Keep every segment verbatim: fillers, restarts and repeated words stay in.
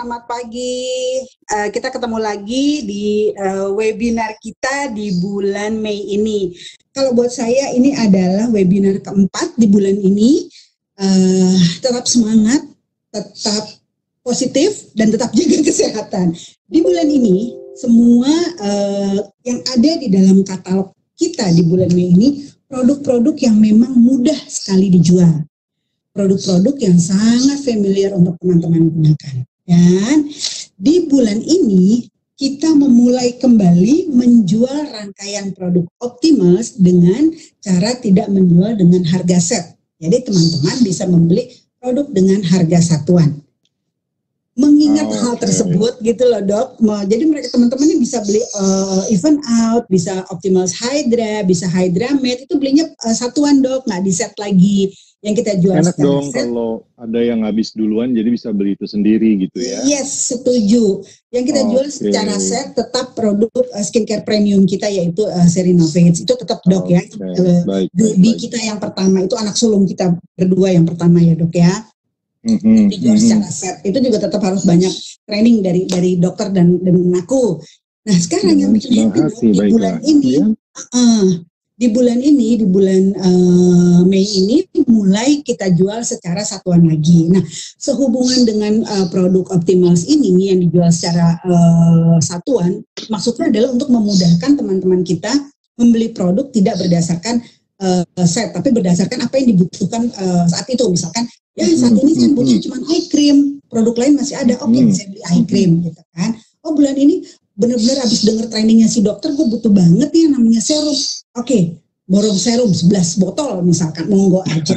selamat pagi. Uh, kita ketemu lagi di uh, webinar kita di bulan Mei ini. Kalau buat saya ini adalah webinar keempat di bulan ini. Uh, tetap semangat, tetap positif, dan tetap jaga kesehatan. Di bulan ini, semua uh, yang ada di dalam katalog kita di bulan Mei ini, produk-produk yang memang mudah sekali dijual. Produk-produk yang sangat familiar untuk teman-teman gunakan. Dan di bulan ini kita memulai kembali menjual rangkaian produk Optimals dengan cara tidak menjual dengan harga set. Jadi teman-teman bisa membeli produk dengan harga satuan. Mengingat oh, hal tersebut gitu loh dok, jadi mereka teman-teman ini bisa beli uh, Even Out, bisa Optimals Hydra, bisa Hydra Med, itu belinya uh, satuan dok, nggak di set lagi. Yang kita jual enak dong set. Kalau ada yang habis duluan jadi bisa beli itu sendiri gitu ya. Yes, setuju. Yang kita okay. jual secara set tetap produk uh, skincare premium kita yaitu uh, Serinovates. Itu tetap dok okay. ya. Uh, baik, baik, baik. Kita yang pertama itu anak sulung kita berdua yang pertama ya dok ya. Mm-hmm. Dijual secara set. Itu juga tetap harus banyak training dari dari dokter dan dan aku. Nah sekarang hmm, yang bikin happy dok, di bulan ini ya. uh, Di bulan ini, di bulan uh, Mei ini mulai kita jual secara satuan lagi. Nah, sehubungan dengan uh, produk Optimals ini yang dijual secara uh, satuan, maksudnya adalah untuk memudahkan teman-teman kita membeli produk tidak berdasarkan uh, set, tapi berdasarkan apa yang dibutuhkan uh, saat itu. Misalkan, ya saat ini saya butuh cuma eye cream, produk lain masih ada, oke okay, saya beli eye cream gitu kan. Oh bulan ini benar-benar habis denger trainingnya si dokter, gue butuh banget nih yang namanya serum. Oke, okay, borong serum sebelas botol misalkan, monggo aja.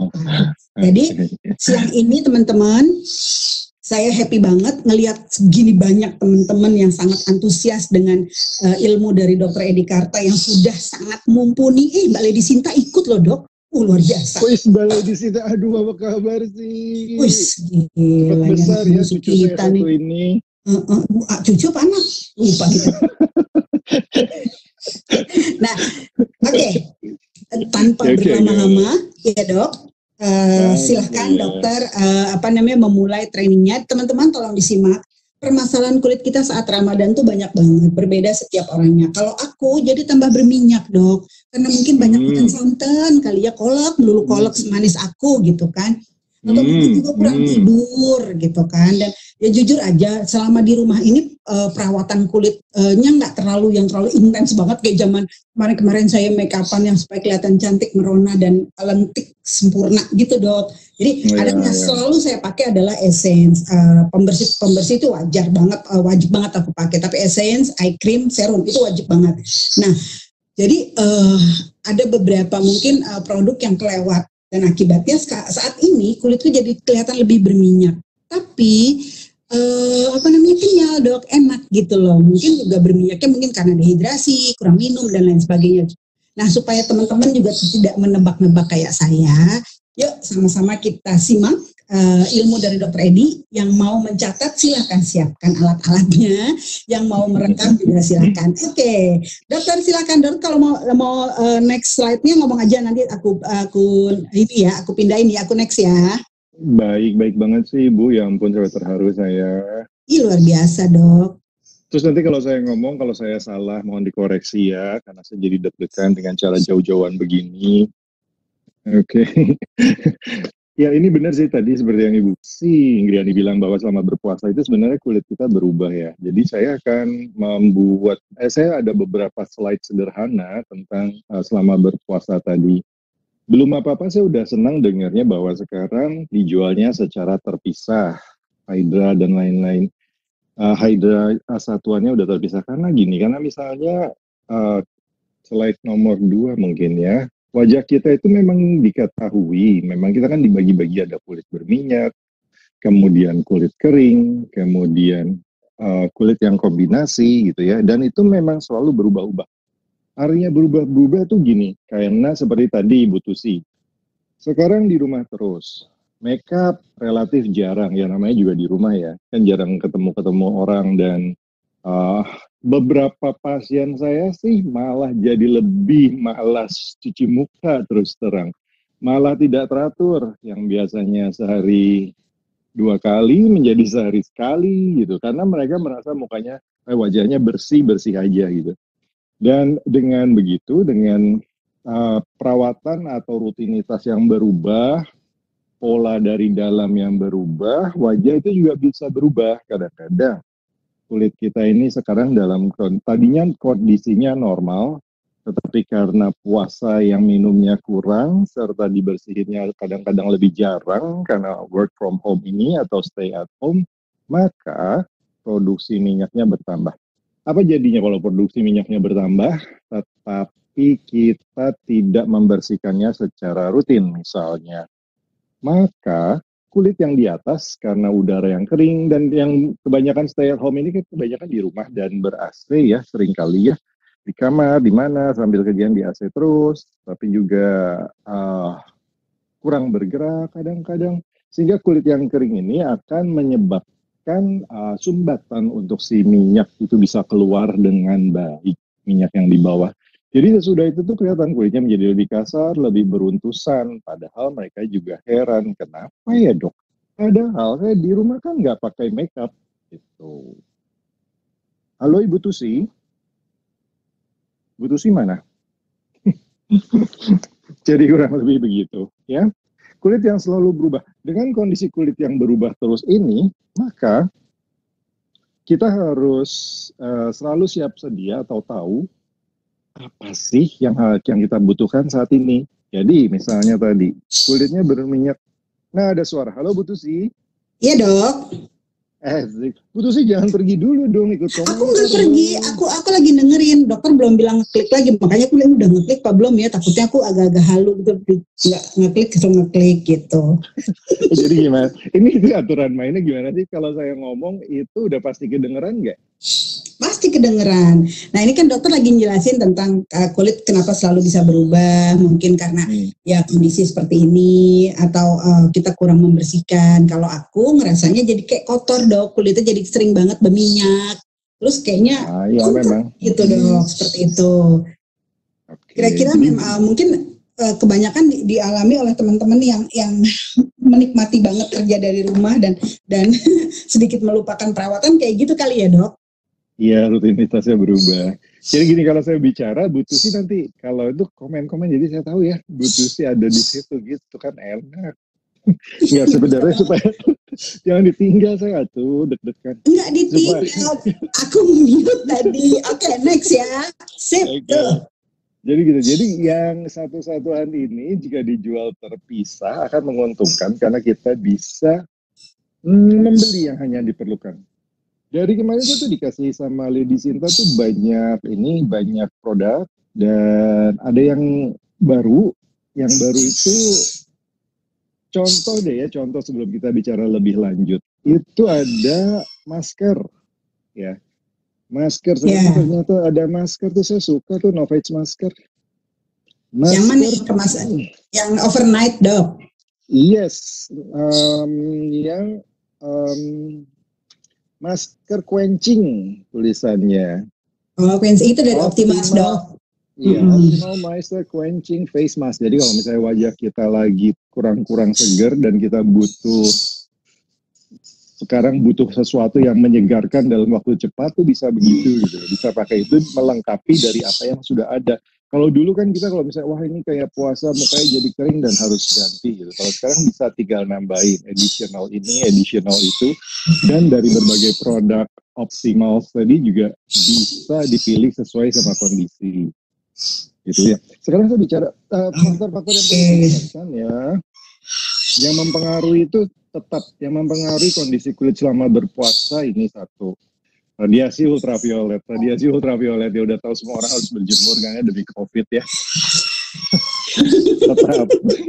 Jadi siang ini teman-teman, saya happy banget ngelihat segini banyak teman-teman yang sangat antusias dengan uh, ilmu dari dokter Edi Karta yang sudah sangat mumpuni. Eh, Mbak Lady Sinta ikut loh dok. Uh, luar biasa. Wih, Mbak Lady Sinta, aduh apa kabar sih? Wih, gila. Besar ya cucu saya satu ini. Uh, uh, uh, cucu apa anak? Lupa gitu. Nah, oke, okay. tanpa okay, berlama-lama, okay. ya dok, uh, silahkan yeah. dokter uh, apa namanya memulai trainingnya. Teman-teman tolong disimak. Permasalahan kulit kita saat Ramadan tuh banyak banget, berbeda setiap orangnya. Kalau aku jadi tambah berminyak dok, karena mungkin banyak makan hmm. santan, kali ya kolak, melulu kolak semanis aku gitu kan. Atau mungkin hmm, juga kurang hmm. tidur gitu kan. Dan ya jujur aja selama di rumah ini uh, perawatan kulitnya nggak terlalu yang terlalu intens banget kayak zaman kemarin-kemarin saya make upan yang supaya kelihatan cantik, merona dan lentik sempurna gitu dok. Jadi oh, ada yang ya. selalu saya pakai adalah essence, uh, pembersih pembersih itu wajar banget, uh, wajib banget aku pakai. Tapi essence, eye cream, serum itu wajib banget. Nah jadi uh, ada beberapa mungkin uh, produk yang kelewat. Dan akibatnya saat ini kulitku jadi kelihatan lebih berminyak. Tapi eh, apa namanya kenyal dok, enak gitu loh. Mungkin juga berminyaknya mungkin karena dehidrasi, kurang minum dan lain sebagainya. Nah supaya teman-teman juga tidak menebak-nebak kayak saya, yuk sama-sama kita simak uh, ilmu dari dokter Edi. Yang mau mencatat silakan siapkan alat-alatnya, yang mau merekam juga silakan. Oke, okay. Dokter silakan dok, kalau mau mau uh, next slide-nya ngomong aja, nanti aku aku ini ya, aku pindahin ya, aku next ya. Baik, baik banget sih Bu, ya ampun sampai terharu saya. Ih luar biasa dok. Terus nanti kalau saya ngomong, kalau saya salah mohon dikoreksi ya, karena saya jadi deg-degan dengan cara jauh-jauhan begini. Oke. Okay. Ya ini benar sih tadi seperti yang Ibu si Ingriani bilang bahwa selama berpuasa itu sebenarnya kulit kita berubah ya. Jadi saya akan membuat, eh, saya ada beberapa slide sederhana tentang uh, selama berpuasa tadi. Belum apa-apa saya udah senang dengarnya bahwa sekarang dijualnya secara terpisah, Hydra dan lain-lain. Uh, Hydra uh, satuannya udah terpisah karena gini, karena misalnya uh, slide nomor dua mungkin ya. Wajah kita itu memang diketahui, memang kita kan dibagi-bagi ada kulit berminyak, kemudian kulit kering, kemudian uh, kulit yang kombinasi gitu ya, dan itu memang selalu berubah-ubah. Artinya berubah-ubah tuh gini, karena seperti tadi Ibu Tusi, sekarang di rumah terus, make up relatif jarang, ya namanya juga di rumah ya, kan jarang ketemu-ketemu orang dan uh, beberapa pasien saya sih malah jadi lebih malas cuci muka terus terang. Malah tidak teratur, yang biasanya sehari dua kali menjadi sehari sekali gitu, karena mereka merasa mukanya eh, wajahnya bersih bersih aja gitu. Dan dengan begitu, dengan uh, perawatan atau rutinitas yang berubah, pola dari dalam yang berubah, wajah itu juga bisa berubah. Kadang-kadang kulit kita ini sekarang dalam tadinya kondisinya normal, tetapi karena puasa yang minumnya kurang serta dibersihinnya kadang-kadang lebih jarang karena work from home ini atau stay at home, maka produksi minyaknya bertambah. Apa jadinya kalau produksi minyaknya bertambah, tetapi kita tidak membersihkannya secara rutin misalnya? Maka kulit yang di atas karena udara yang kering dan yang kebanyakan stay at home ini kan kebanyakan di rumah dan ber-A C ya, seringkali ya, di kamar, di mana sambil kerjaan di A C terus, tapi juga uh, kurang bergerak kadang-kadang, sehingga kulit yang kering ini akan menyebabkan uh, sumbatan untuk si minyak itu bisa keluar dengan baik, minyak yang di bawah. Jadi sesudah itu tuh kelihatan kulitnya menjadi lebih kasar, lebih beruntusan. Padahal mereka juga heran, kenapa ya dok? Padahal saya di rumah kan nggak pakai makeup. Gitu. Halo Ibu Tusi? Ibu Tusi mana? Jadi kurang lebih begitu, ya. Kulit yang selalu berubah. Dengan kondisi kulit yang berubah terus ini, maka kita harus uh, selalu siap sedia atau tahu apa sih yang yang kita butuhkan saat ini. Jadi misalnya tadi kulitnya berminyak. Nah ada suara. Halo Bu Tusi. Iya dok. Eh, Bu Tusi jangan pergi dulu dong ikut komentar. Aku nggak pergi. Aku aku lagi dengerin. Dokter belum bilang ngeklik lagi. Makanya aku bilang udah ngeklik apa belum ya. Takutnya aku agak-agak halu gitu. Nggak ngeklik kesel ngeklik gitu. Jadi gimana? Ini itu aturan mainnya gimana sih? Kalau saya ngomong itu udah pasti kedengeran nggak? Pasti kedengeran. Nah ini kan dokter lagi jelasin tentang uh, kulit kenapa selalu bisa berubah, mungkin karena hmm. ya kondisi seperti ini atau uh, kita kurang membersihkan. Kalau aku ngerasanya jadi kayak kotor dok, kulitnya jadi sering banget berminyak. Terus kayaknya ah, ya, memang. gitu dok, hmm. seperti itu. Okay. Kira-kira memang uh, mungkin uh, kebanyakan di, dialami oleh teman-teman yang yang menikmati banget kerja dari rumah dan dan sedikit melupakan perawatan kayak gitu kali ya dok. Iya, rutinitasnya berubah. Jadi gini, kalau saya bicara, Bu Tusi nanti kalau itu komen-komen, jadi saya tahu ya, Bu Tusi ada di situ gitu kan enak. Ya sebenarnya supaya jangan ditinggal saya tuh deg-degan. Enggak ditinggal, supaya... aku mute tadi. Oke, okay, next ya. Sip. Okay. Jadi gitu. Jadi yang satu-satuan ini jika dijual terpisah akan menguntungkan karena kita bisa hmm, membeli yang hanya diperlukan. Dari kemarin tuh dikasih sama Lady Sinta tuh banyak ini banyak produk dan ada yang baru, yang baru itu contoh deh ya, contoh sebelum kita bicara lebih lanjut. Itu ada masker ya. Masker saya yeah. ternyata ada masker tuh saya suka tuh Novage masker. masker. Yang mana yang kemasan? Yang overnight dok? Yes, um, yang um, masker quenching tulisannya. Oh, quenching itu dari Optimas dok. Iya, mm-hmm. Optimal Moisture Quenching Face Mask. Jadi kalau misalnya wajah kita lagi kurang-kurang segar dan kita butuh sekarang butuh sesuatu yang menyegarkan dalam waktu cepat tuh bisa begitu gitu. Bisa pakai itu melengkapi dari apa yang sudah ada. Kalau dulu kan kita kalau misalnya wah ini kayak puasa mukanya jadi kering dan harus ganti gitu. Kalau sekarang bisa tinggal nambahin additional ini, additional itu, dan dari berbagai produk Optimal tadi juga bisa dipilih sesuai sama kondisi. Gitu ya. Sekarang saya bicara uh, faktor-faktor yang penting ya. Yang mempengaruhi itu tetap yang mempengaruhi kondisi kulit selama berpuasa ini satu. Radiasi ultraviolet, radiasi ultraviolet ya udah tahu semua orang harus berjemur karena demi COVID ya. Tetap.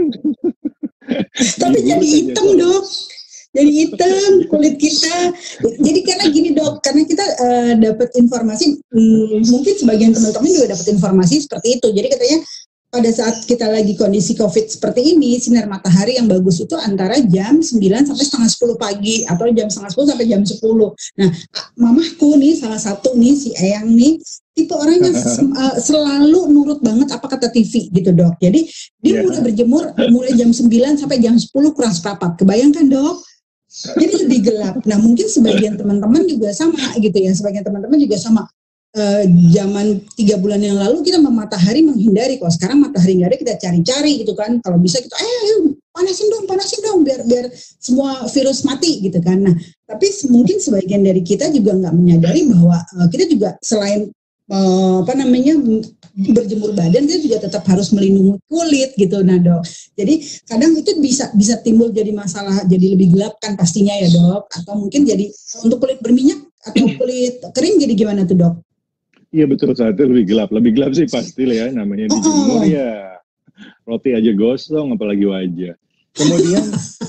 Tapi jadi hitam dok, jadi hitam kulit kita. Jadi karena gini dok, karena kita uh, dapat informasi, hmm, mungkin sebagian teman-teman juga dapat informasi seperti itu. Jadi katanya pada saat kita lagi kondisi COVID seperti ini, sinar matahari yang bagus itu antara jam sembilan sampai setengah sepuluh pagi atau jam setengah sepuluh sampai jam sepuluh. Nah, mamahku nih salah satu nih si Eyang nih tipe orang yang uh, selalu nurut banget apa kata T V gitu dok. Jadi dia yeah. mulai berjemur mulai jam sembilan sampai jam sepuluh kurang seperempat. Kebayangkan dok? Jadi lebih gelap. Nah mungkin sebagian teman-teman juga sama gitu ya, sebagian teman-teman juga sama. Uh, zaman tiga bulan yang lalu kita matahari menghindari, kalau sekarang matahari nggak ada kita cari-cari gitu kan, kalau bisa kita eh ayo, panasin dong panasin dong biar biar semua virus mati gitu kan. Nah tapi mungkin sebagian dari kita juga nggak menyadari bahwa uh, kita juga selain uh, apa namanya berjemur badan, kita juga tetap harus melindungi kulit gitu. Nah dok, jadi kadang itu bisa bisa timbul jadi masalah, jadi lebih gelap kan pastinya ya dok, atau mungkin jadi untuk kulit berminyak atau kulit kering jadi gimana tuh dok? Iya betul, saat itu lebih gelap. Lebih gelap sih pasti lah ya, namanya dijemur ya. Roti aja gosong, apalagi wajah. Kemudian,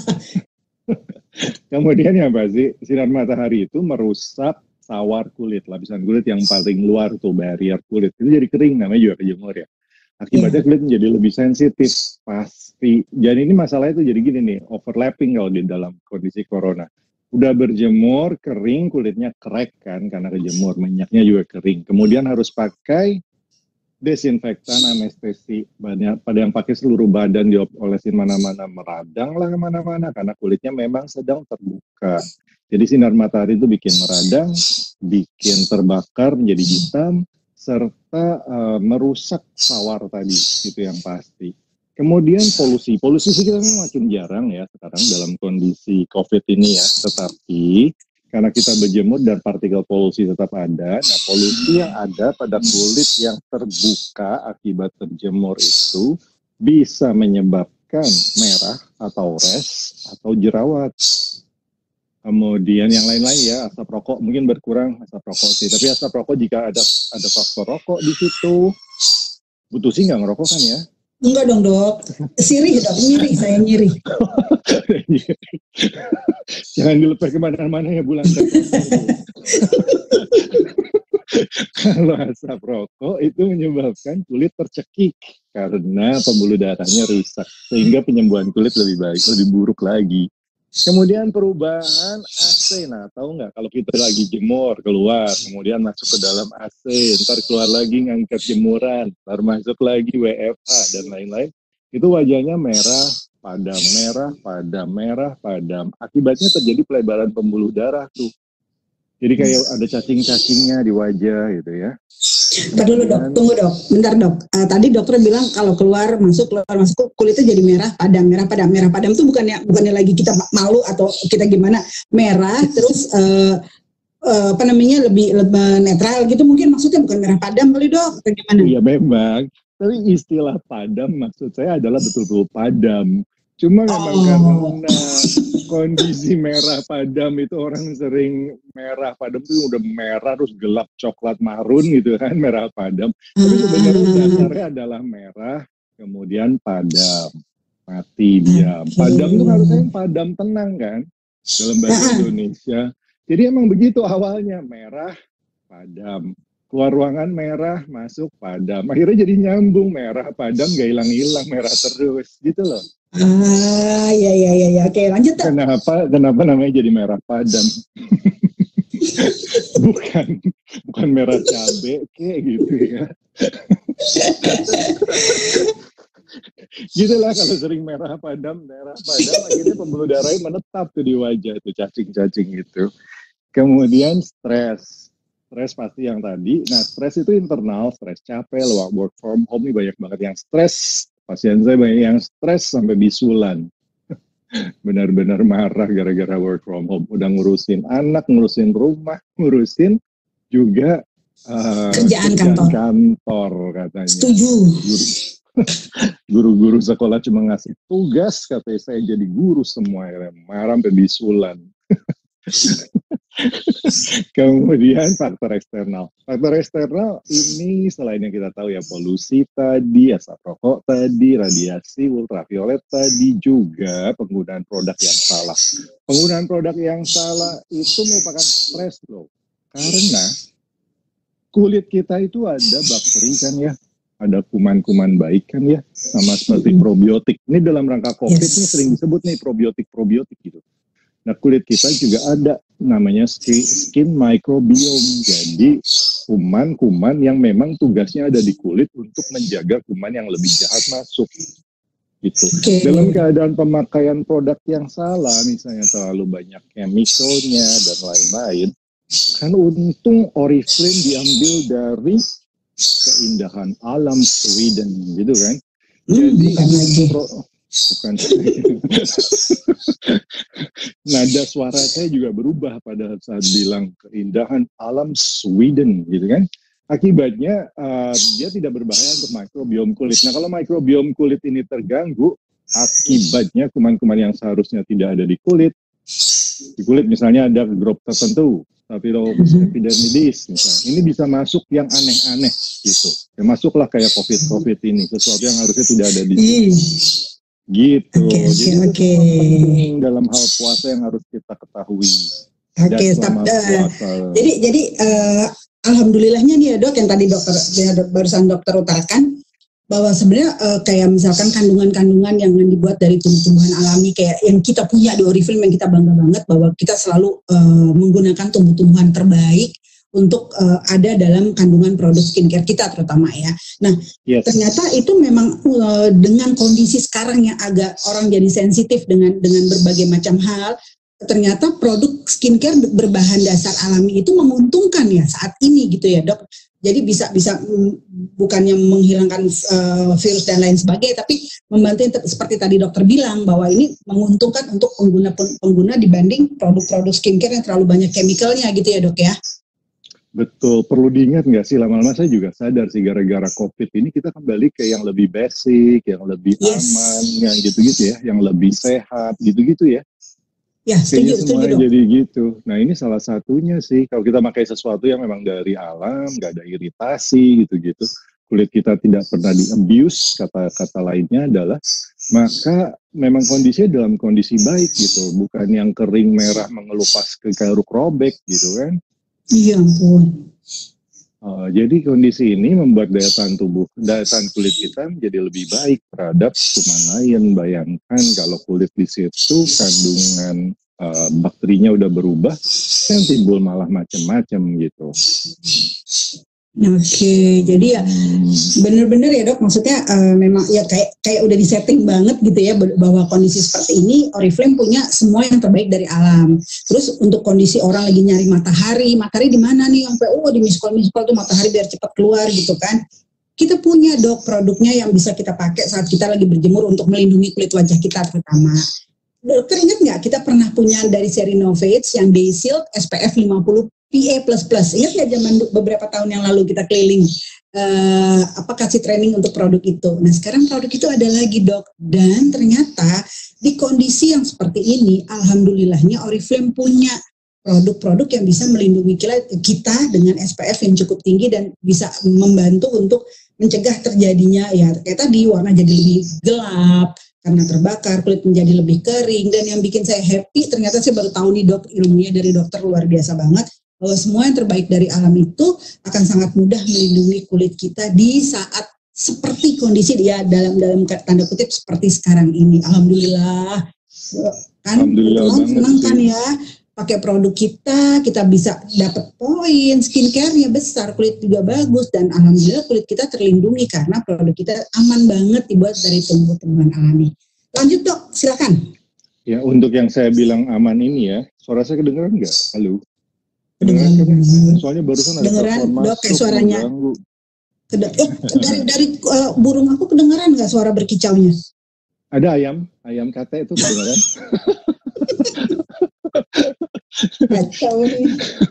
kemudian ya apa sih, sinar matahari itu merusak sawar kulit, lapisan kulit yang paling luar tuh, barrier kulit. Itu jadi kering, namanya juga kejemur ya. Akibatnya kulit menjadi lebih sensitif, pasti. Jadi ini masalahnya tuh jadi gini nih, overlapping kalau di dalam kondisi corona. Udah berjemur, kering, kulitnya crack kan, karena kejemur, minyaknya juga kering. Kemudian harus pakai desinfektan, anestesi. Banyak, pada yang pakai seluruh badan diolesin mana-mana, meradang lah kemana-mana, karena kulitnya memang sedang terbuka. Jadi sinar matahari itu bikin meradang, bikin terbakar menjadi hitam, serta uh, merusak sawar tadi, itu yang pasti. Kemudian polusi, polusi sih kita memang makin jarang ya sekarang dalam kondisi COVID ini ya, tetapi karena kita berjemur dan partikel polusi tetap ada, nah polusi yang ada pada kulit yang terbuka akibat terjemur itu bisa menyebabkan merah atau res atau jerawat. Kemudian yang lain-lain ya, asap rokok mungkin berkurang asap rokok sih, tapi asap rokok jika ada ada faktor rokok di situ, butuh sih nggak ngerokok kan ya? Enggak dong dok, sirih dok, nyiri, saya nyiri. Jangan dilepas kemana-mana ya bulan. Kalau asap rokok itu menyebabkan kulit tercekik karena pembuluh darahnya rusak, sehingga penyembuhan kulit lebih baik, lebih buruk lagi. Kemudian perubahan A C, nah tahu nggak kalau kita lagi jemur keluar, kemudian masuk ke dalam A C, ntar keluar lagi ngangkat jemuran, ntar masuk lagi W F H dan lain-lain, itu wajahnya merah, padam, merah, padam, merah, padam. Akibatnya terjadi pelebaran pembuluh darah tuh. Jadi kayak ada cacing-cacingnya di wajah gitu ya. Ntar dulu dok, tunggu dok, bentar dok. Uh, tadi dokter bilang kalau keluar masuk keluar masuk kulitnya jadi merah padam, merah padam, merah padam itu bukannya bukannya lagi kita malu atau kita gimana, merah terus uh, uh, apa namanya lebih lebih netral gitu mungkin maksudnya, bukan merah padam kali dok atau gimana? Iya memang, tapi istilah padam maksud saya adalah betul-betul padam. Cuma memang oh. karena kondisi merah padam itu orang sering merah padam itu udah merah terus gelap coklat marun gitu kan, merah padam. Tapi sebenarnya dasarnya adalah merah kemudian padam, mati diam. Padam itu harusnya padam tenang kan dalam bahasa Indonesia. Jadi emang begitu awalnya, merah padam. Keluar ruangan merah, masuk padam. Akhirnya jadi nyambung, merah padam gak hilang-hilang, merah terus gitu loh. Ah, ya ya ya ya. Oke, lanjut tak? Kenapa kenapa namanya jadi merah padam? bukan bukan merah cabe kayak gitu ya. Gitulah kalau sering merah padam, merah padam akhirnya pembuluh darahnya menetap tuh di wajah tuh, cacing-cacing itu. Kemudian stres. Stres pasti yang tadi. Nah, stres itu internal, stres capek, work from home ini banyak banget yang stres. Pasien saya banyak yang stres sampai bisulan. Benar-benar marah gara-gara work from home. Udah ngurusin anak, ngurusin rumah, ngurusin juga uh, kerjaan kantor. kantor katanya. Setuju. Guru-guru sekolah cuma ngasih tugas, katanya saya jadi guru semua. Ya. Marah sampai bisulan. Kemudian faktor eksternal. Faktor eksternal ini selain yang kita tahu ya, polusi tadi, asap rokok tadi, radiasi ultraviolet tadi, juga penggunaan produk yang salah. Penggunaan produk yang salah itu merupakan stres loh. Karena kulit kita itu ada bakteri kan ya, ada kuman-kuman baik kan ya, sama seperti probiotik. Ini dalam rangka COVID yes. ini sering disebut nih probiotik-probiotik gitu. Nah, kulit kita juga ada namanya skin microbiome. Jadi kuman-kuman yang memang tugasnya ada di kulit untuk menjaga kuman yang lebih jahat masuk. gitu. Okay. Dalam keadaan pemakaian produk yang salah, misalnya terlalu banyak chemicalnya dan lain-lain, kan untung Oriflame diambil dari keindahan alam Sweden, gitu kan? Hmm, Jadi bukan lagi. Pro, bukan. Nada suara saya juga berubah pada saat bilang keindahan alam Sweden, gitu kan? Akibatnya uh, dia tidak berbahaya untuk mikrobiom kulit. Nah, kalau mikrobiom kulit ini terganggu, akibatnya kuman-kuman yang seharusnya tidak ada di kulit, di kulit misalnya ada grup tertentu, Staphylococcus epidermidis misalnya, ini bisa masuk yang aneh-aneh gitu. Ya, masuklah kayak COVID-COVID ini, sesuatu yang harusnya tidak ada di situ. Gitu. Okay, Jadi okay, itu okay. penting dalam hal puasa yang harus kita ketahui. Oke, okay, uh, jadi jadi uh, alhamdulillahnya nih ya dok, yang tadi dokter ya, dok, barusan dokter utarakan bahwa sebenarnya uh, kayak misalkan kandungan-kandungan yang dibuat dari tumbuh-tumbuhan alami kayak yang kita punya di Oriflame, yang kita bangga banget bahwa kita selalu uh, menggunakan tumbuh-tumbuhan terbaik untuk uh, ada dalam kandungan produk skincare kita terutama ya. Nah, yes. Ternyata itu memang uh, dengan kondisi sekarang yang agak orang jadi sensitif dengan dengan berbagai macam hal, ternyata produk skincare berbahan dasar alami itu menguntungkan ya saat ini gitu ya dok. Jadi bisa bisa bukannya menghilangkan uh, virus dan lain sebagainya, tapi membantu seperti tadi dokter bilang bahwa ini menguntungkan untuk pengguna pengguna dibanding produk-produk skincare yang terlalu banyak chemicalnya gitu ya dok ya. Betul, perlu diingat nggak sih, lama-lama saya juga sadar sih gara-gara COVID ini kita kembali ke yang lebih basic, yang lebih yes. aman, yang gitu-gitu ya, yang lebih sehat, gitu-gitu ya. Ya, setuju, Kayaknya semuanya setuju, jadi gitu. Nah ini salah satunya sih, kalau kita pakai sesuatu yang memang dari alam, nggak ada iritasi gitu-gitu, kulit kita tidak pernah di-abuse, kata-kata lainnya adalah, maka memang kondisinya dalam kondisi baik gitu, bukan yang kering, merah, mengelupas ke karuk robek gitu kan. Iya ampun. Uh, jadi kondisi ini membuat daya tahan tubuh, daya tahan kulit kita menjadi lebih baik terhadap kuman lain. Bayangkan kalau kulit di situ kandungan uh, bakterinya udah berubah, yang timbul malah macam-macam gitu. Oke, jadi ya bener-bener ya dok, maksudnya uh, memang ya kayak kayak udah disetting banget gitu ya bahwa kondisi seperti ini Oriflame punya semua yang terbaik dari alam. Terus untuk kondisi orang lagi nyari matahari, matahari di mana nih? Sampai oh di miskol-miskol tuh matahari biar cepat keluar gitu kan. Kita punya dok produknya yang bisa kita pakai saat kita lagi berjemur untuk melindungi kulit wajah kita terutama. Dokter ingat nggak kita pernah punya dari seri Novage yang Day Shield S P F lima puluh P A plus plus. Ingat nggak zaman beberapa tahun yang lalu kita keliling uh, apa kasih training untuk produk itu. Nah sekarang produk itu ada lagi dok, dan ternyata di kondisi yang seperti ini alhamdulillahnya Oriflame punya produk-produk yang bisa melindungi kita dengan S P F yang cukup tinggi dan bisa membantu untuk mencegah terjadinya ya kayak tadi warna jadi lebih gelap karena terbakar, kulit menjadi lebih kering. Dan yang bikin saya happy ternyata saya baru tahu nih dok, ilmunya dari dokter luar biasa banget, bahwa semua yang terbaik dari alam itu akan sangat mudah melindungi kulit kita di saat seperti kondisi dia dalam dalam tanda kutip seperti sekarang ini. Alhamdulillah kan, Alhamdulillah senang kan ya pakai produk kita, kita bisa dapat poin, skincare-nya besar, kulit juga bagus, dan alhamdulillah kulit kita terlindungi karena produk kita aman banget dibuat dari tumbuh-tumbuhan alami. Lanjut dok, silakan. Ya untuk yang saya bilang aman ini ya, suara saya kedengeran nggak? Halo? Kedengeran kan? Soalnya barusan ada telepon masuk. Dok, kayak suaranya. Keda- eh, dari dari uh, burung aku kedengeran nggak suara berkicaunya? Ada ayam, ayam kate itu kedengeran. Kacau nih.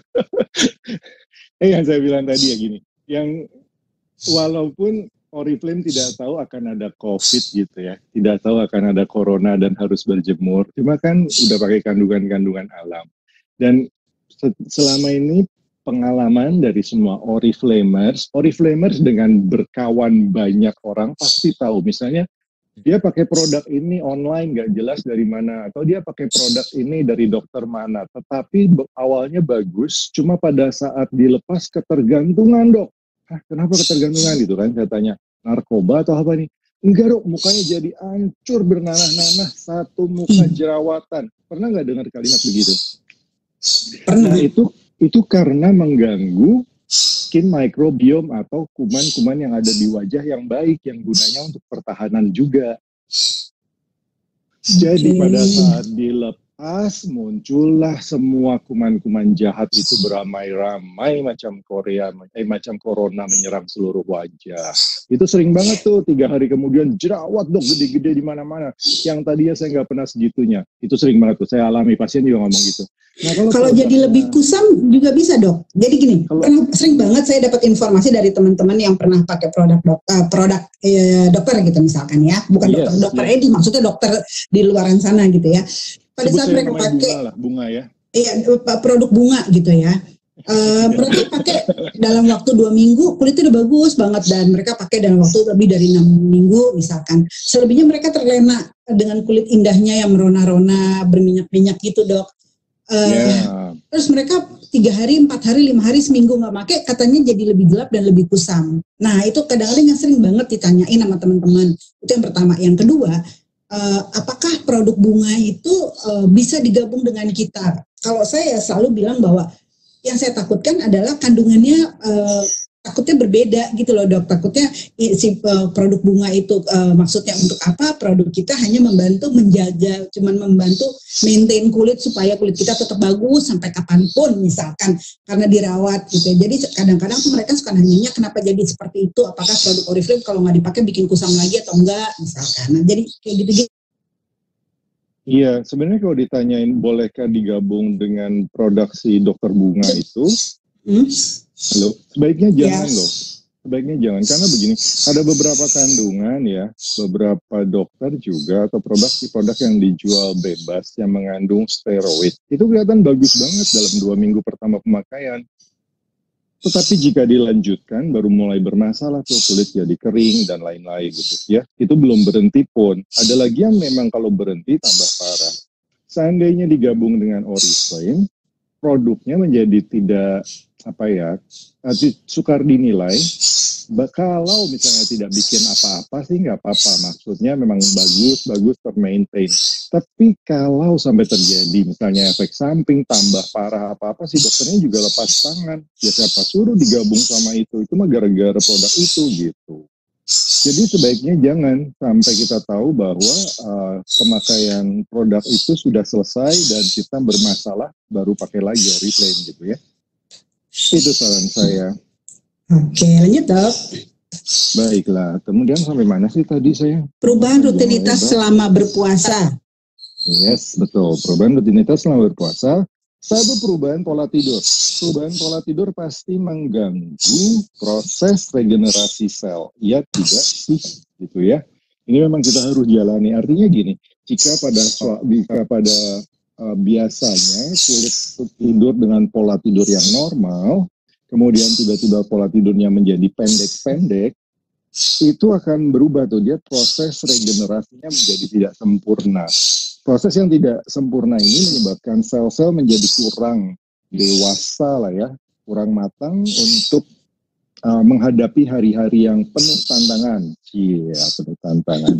Eh yang saya bilang tadi ya gini, yang walaupun Oriflame tidak tahu akan ada COVID gitu ya, tidak tahu akan ada corona dan harus berjemur, cuma kan udah pakai kandungan-kandungan alam. Dan selama ini pengalaman dari semua Oriflamers, Oriflamers dengan berkawan banyak orang pasti tahu, misalnya dia pakai produk ini online nggak jelas dari mana, atau dia pakai produk ini dari dokter mana, tetapi awalnya bagus, cuma pada saat dilepas ketergantungan dok. Hah, kenapa ketergantungan gitu kan? Saya tanya, narkoba atau apa nih? Enggak dok, mukanya jadi hancur bernanah-nanah, satu muka jerawatan. Pernah nggak dengar kalimat begitu? Pernah. Nah, itu itu karena mengganggu skin microbiome atau kuman-kuman yang ada di wajah yang baik, yang gunanya untuk pertahanan juga. Jadi pada saat dilepas, muncullah semua kuman-kuman jahat itu beramai-ramai macam Korea, eh, macam corona menyerang seluruh wajah. Itu sering banget tuh, tiga hari kemudian jerawat dok gede-gede di mana-mana. Yang tadinya saya nggak pernah segitunya. Itu sering banget tuh, saya alami, pasien juga ngomong gitu. Nah, kalau kalau jadi lebih kusam juga bisa dok. Jadi gini, kalau, kan sering banget saya dapat informasi dari teman-teman yang pernah pakai produk dok, uh, produk uh, dokter gitu misalkan ya, bukan yes, dokter dokter yes. Edi, maksudnya dokter di luaran sana gitu ya. Pada Sebut saat mereka pakai bunga, lah, bunga ya, iya produk bunga gitu ya. Uh, mereka pakai dalam waktu dua minggu kulitnya udah bagus banget dan mereka pakai dalam waktu lebih dari enam minggu misalkan. Selebihnya mereka terlena dengan kulit indahnya yang merona-rona berminyak-minyak gitu dok. Uh, yeah. Terus mereka tiga hari, empat hari, lima hari, seminggu nggak pakai, katanya jadi lebih gelap dan lebih kusam. Nah itu kadang-kadang sering banget ditanyain sama teman-teman. Itu yang pertama. Yang kedua, uh, apakah produk bunga itu uh, bisa digabung dengan kita? Kalau saya selalu bilang bahwa yang saya takutkan adalah kandungannya uh, takutnya berbeda gitu loh dok. Takutnya si uh, produk bunga itu uh, maksudnya untuk apa? Produk kita hanya membantu menjaga, cuman membantu maintain kulit supaya kulit kita tetap bagus sampai kapanpun misalkan karena dirawat gitu. Jadi kadang-kadang tuh mereka suka nanya kenapa jadi seperti itu? Apakah produk Oriflame kalau nggak dipakai bikin kusam lagi atau enggak misalkan? Nah jadi kayak gitu-gitu. Iya, sebenarnya kalau ditanyain bolehkah digabung dengan produksi dokter bunga itu, hmm? Halo, sebaiknya jangan yes. loh, sebaiknya jangan karena begini, ada beberapa kandungan ya, beberapa dokter juga atau produk-produk yang dijual bebas yang mengandung steroid, itu kelihatan bagus banget dalam dua minggu pertama pemakaian. Tetapi jika dilanjutkan baru mulai bermasalah tuh kulit jadi kering dan lain-lain gitu ya. Itu belum berhenti pun. Ada lagi yang memang kalau berhenti tambah parah. Seandainya digabung dengan Oriflame, produknya menjadi tidak apa ya, sukar dinilai. Kalau misalnya tidak bikin apa-apa sih nggak apa-apa. Maksudnya memang bagus, bagus termaintain. Tapi kalau sampai terjadi misalnya efek samping tambah parah apa-apa sih dokternya juga lepas tangan. Ya siapa suruh digabung sama itu? Itu mah gara-gara produk itu gitu. Jadi sebaiknya jangan sampai kita tahu bahwa uh, pemakaian produk itu sudah selesai dan kita bermasalah baru pakai lagi Oriflame gitu ya. Itu saran saya. Oke, lanjut dok. Baiklah, kemudian sampai mana sih tadi saya? Perubahan rutinitas selama berpuasa. Yes, betul. Perubahan rutinitas selama berpuasa. Satu, perubahan pola tidur. Perubahan pola tidur pasti mengganggu proses regenerasi sel. Ya tidak sih, gitu ya. Ini memang kita harus jalani. Artinya gini, jika pada jika pada uh, biasanya kulit tidur dengan pola tidur yang normal, kemudian tiba-tiba pola tidurnya menjadi pendek-pendek, itu akan berubah tuh, dia proses regenerasinya menjadi tidak sempurna. Proses yang tidak sempurna ini menyebabkan sel-sel menjadi kurang dewasa lah ya, kurang matang untuk uh, menghadapi hari-hari yang penuh tantangan. Iya, penuh tantangan.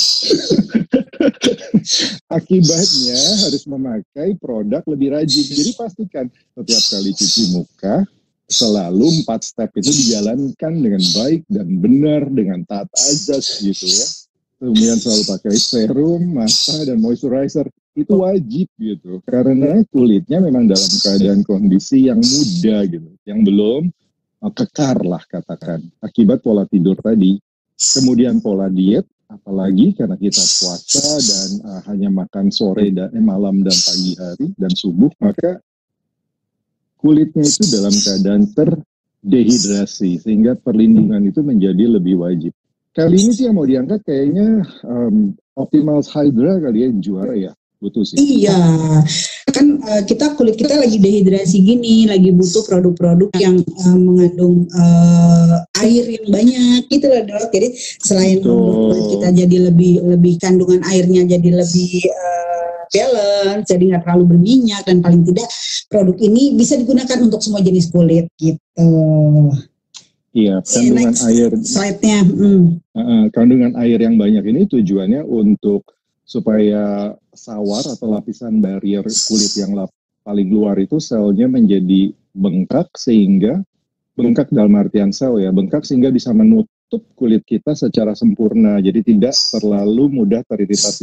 Akibatnya harus memakai produk lebih rajin. Jadi pastikan setiap kali cuci muka, selalu empat step itu dijalankan dengan baik dan benar, dengan taat azas gitu ya. Kemudian selalu pakai serum, masker, dan moisturizer. Itu wajib gitu. Karena kulitnya memang dalam keadaan kondisi yang muda gitu. Yang belum kekar lah katakan. Akibat pola tidur tadi. Kemudian pola diet. Apalagi karena kita puasa dan uh, hanya makan sore dan eh, malam dan pagi hari dan subuh. Maka kulitnya itu dalam keadaan terdehidrasi. Sehingga perlindungan itu menjadi lebih wajib. Kali ini sih yang mau diangkat kayaknya um, Optimals Hydra kali ya juara ya, butuh sih. Iya, kan uh, kita kulit kita lagi dehidrasi gini, lagi butuh produk-produk yang uh, mengandung uh, air yang banyak, gitu loh dok. Jadi selain membuat kita jadi lebih lebih kandungan airnya jadi lebih uh, balance, jadi nggak terlalu berminyak dan paling tidak produk ini bisa digunakan untuk semua jenis kulit gitu. Iya, kandungan yeah, air. Slide-nya. Mm. Uh, kandungan air yang banyak ini tujuannya untuk supaya sawar atau lapisan barrier kulit yang lap, paling luar itu selnya menjadi bengkak sehingga bengkak dalam artian sel ya bengkak sehingga bisa menutup kulit kita secara sempurna. Jadi tidak terlalu mudah teriritasi.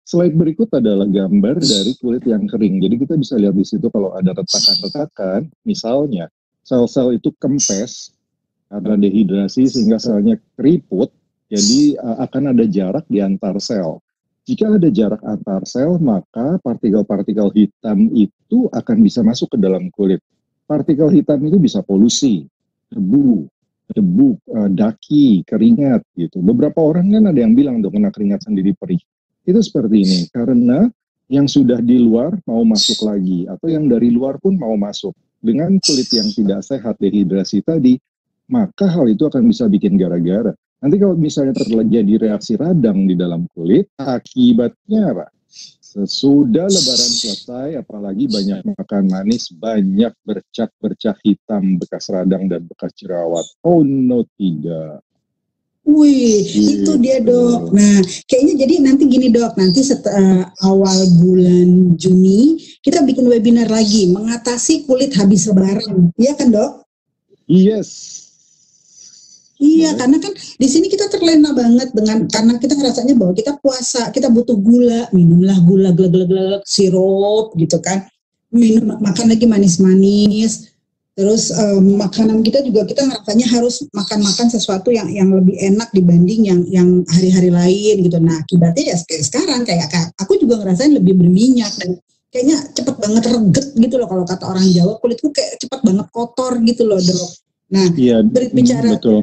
Slide berikut adalah gambar dari kulit yang kering. Jadi kita bisa lihat di situ kalau ada retakan-retakan, misalnya sel-sel itu kempes karena dehidrasi sehingga selnya keriput, jadi uh, akan ada jarak di antar sel. Jika ada jarak antar sel, maka partikel-partikel hitam itu akan bisa masuk ke dalam kulit. Partikel hitam itu bisa polusi, debu, debu, uh, daki, keringat gitu. Beberapa orang kan ada yang bilang dong kena keringat sendiri perih. Itu seperti ini, karena yang sudah di luar mau masuk lagi, atau yang dari luar pun mau masuk. Dengan kulit yang tidak sehat, dehidrasi tadi, maka hal itu akan bisa bikin gara-gara. Nanti kalau misalnya terjadi reaksi radang di dalam kulit, akibatnya apa? Sesudah lebaran selesai, apalagi banyak makan manis, banyak bercak-bercak hitam, bekas radang dan bekas jerawat. Oh no, tidak. Wih, gitu. Itu dia dok. Nah, kayaknya jadi nanti gini dok, nanti setelah awal bulan Juni kita bikin webinar lagi mengatasi kulit habis lebaran, iya kan dok? Yes. Iya, karena kan di sini kita terlena banget dengan karena kita ngerasanya bahwa kita puasa, kita butuh gula, minumlah gula, gelag-gelag, sirup gitu kan, minum makan lagi manis-manis. Terus um, makanan kita juga kita ngerasanya harus makan-makan sesuatu yang yang lebih enak dibanding yang yang hari-hari lain gitu. Nah akibatnya ya kayak sekarang kayak aku juga ngerasain lebih berminyak dan kayaknya cepet banget reget gitu loh kalau kata orang Jawa, kulitku kayak cepet banget kotor gitu loh dok. Nah iya, berbicara, betul.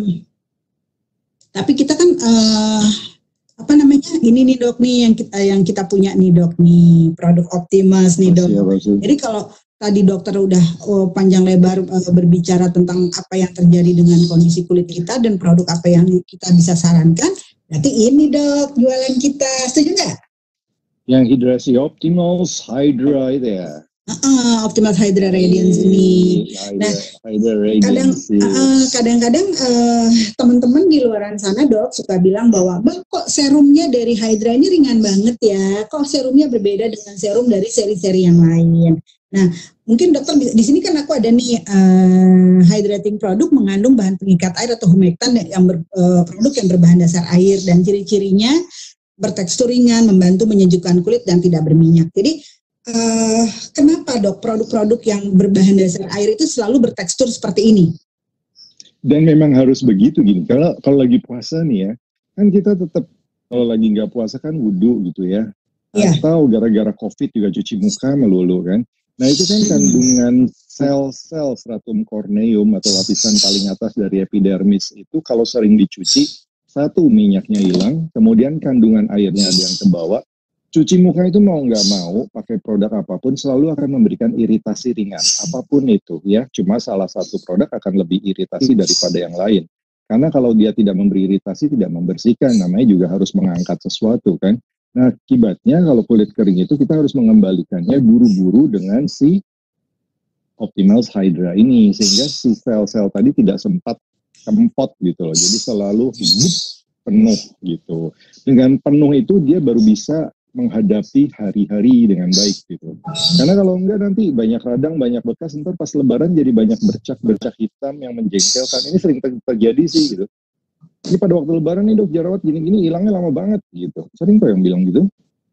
Tapi kita kan uh, apa namanya ini nih dok nih yang kita yang kita punya nih dok nih produk Optimus nih dok. Masih, Jadi kalau tadi dokter udah oh, panjang lebar uh, berbicara tentang apa yang terjadi dengan kondisi kulit kita dan produk apa yang kita bisa sarankan, berarti ini dok jualan kita, setuju nggak? Yang hidrasi Optimus Hydra itu ya? Uh, Optimus Hydra Radiance ini. Nah, kadang uh, kadang-kadang uh, teman-teman di luaran sana dok suka bilang bahwa bang kok serumnya dari Hydra ini ringan banget ya, kok serumnya berbeda dengan serum dari seri-seri yang lain. Nah, mungkin dokter di sini kan aku ada nih uh, hydrating produk mengandung bahan pengikat air atau humectant yang ber, uh, produk yang berbahan dasar air dan ciri-cirinya bertekstur ringan, membantu menyejukkan kulit dan tidak berminyak. Jadi Uh, kenapa dok produk-produk yang berbahan dasar air itu selalu bertekstur seperti ini? Dan memang harus begitu gini. Kalau kalau lagi puasa nih ya, kan kita tetap kalau lagi nggak puasa kan wudhu gitu ya. Yeah. Atau gara-gara COVID juga cuci muka melulu kan. Nah itu kan kandungan sel-sel stratum corneum atau lapisan paling atas dari epidermis itu kalau sering dicuci, satu minyaknya hilang, kemudian kandungan airnya ada yang kebawa. Cuci muka itu mau nggak mau, pakai produk apapun selalu akan memberikan iritasi ringan, apapun itu ya. Cuma salah satu produk akan lebih iritasi daripada yang lain. Karena kalau dia tidak memberi iritasi, tidak membersihkan, namanya juga harus mengangkat sesuatu kan. Nah akibatnya kalau kulit kering itu kita harus mengembalikannya buru-buru dengan si Optimus Hydra ini. Sehingga si sel-sel tadi tidak sempat kempot gitu loh. Jadi selalu hidup penuh gitu. Dengan penuh itu dia baru bisa menghadapi hari-hari dengan baik gitu. Karena kalau enggak nanti banyak radang, banyak bekas, ntar pas lebaran jadi banyak bercak-bercak hitam yang menjengkelkan. Ini sering ter- terjadi sih gitu. Ini pada waktu lebaran nih dok, jerawat gini-gini hilangnya lama banget gitu. Sering kok yang bilang gitu.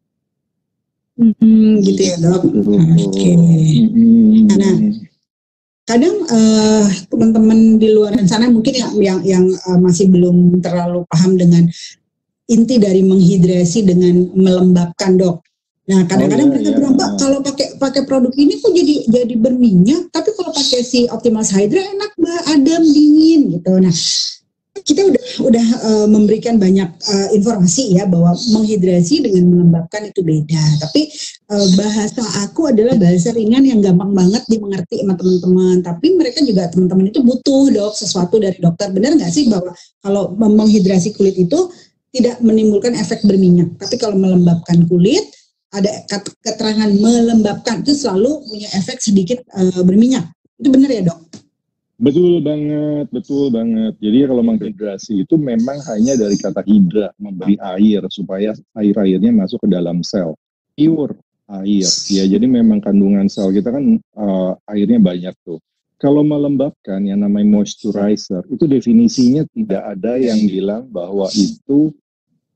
Hmm, gitu ya dok. Oke. Okay. Hmm. Nah, kadang uh, teman-teman di luar sana mungkin yang yang, yang uh, masih belum terlalu paham dengan inti dari menghidrasi dengan melembabkan dok. Nah kadang-kadang oh, iya, mereka iya, bilang mbak kalau pakai pakai produk ini kok jadi jadi berminyak, tapi kalau pakai si Optimus Hydra enak mbak, adem, dingin gitu. Nah kita udah udah uh, memberikan banyak uh, informasi ya bahwa menghidrasi dengan melembabkan itu beda. Tapi uh, bahasa aku adalah bahasa ringan yang gampang banget dimengerti sama teman-teman. Tapi mereka juga teman-teman itu butuh dok sesuatu dari dokter. Benar nggak sih bahwa kalau menghidrasi kulit itu tidak menimbulkan efek berminyak, tapi kalau melembabkan kulit ada keterangan melembabkan itu selalu punya efek sedikit uh, berminyak. Itu benar ya dok? Betul banget, betul banget. Jadi kalau menghidrasi itu memang hanya dari kata hidra, memberi air supaya air-airnya masuk ke dalam sel. Pure air, ya. Jadi memang kandungan sel kita kan uh, airnya banyak tuh. Kalau melembabkan yang namanya moisturizer, itu definisinya tidak ada yang bilang bahwa itu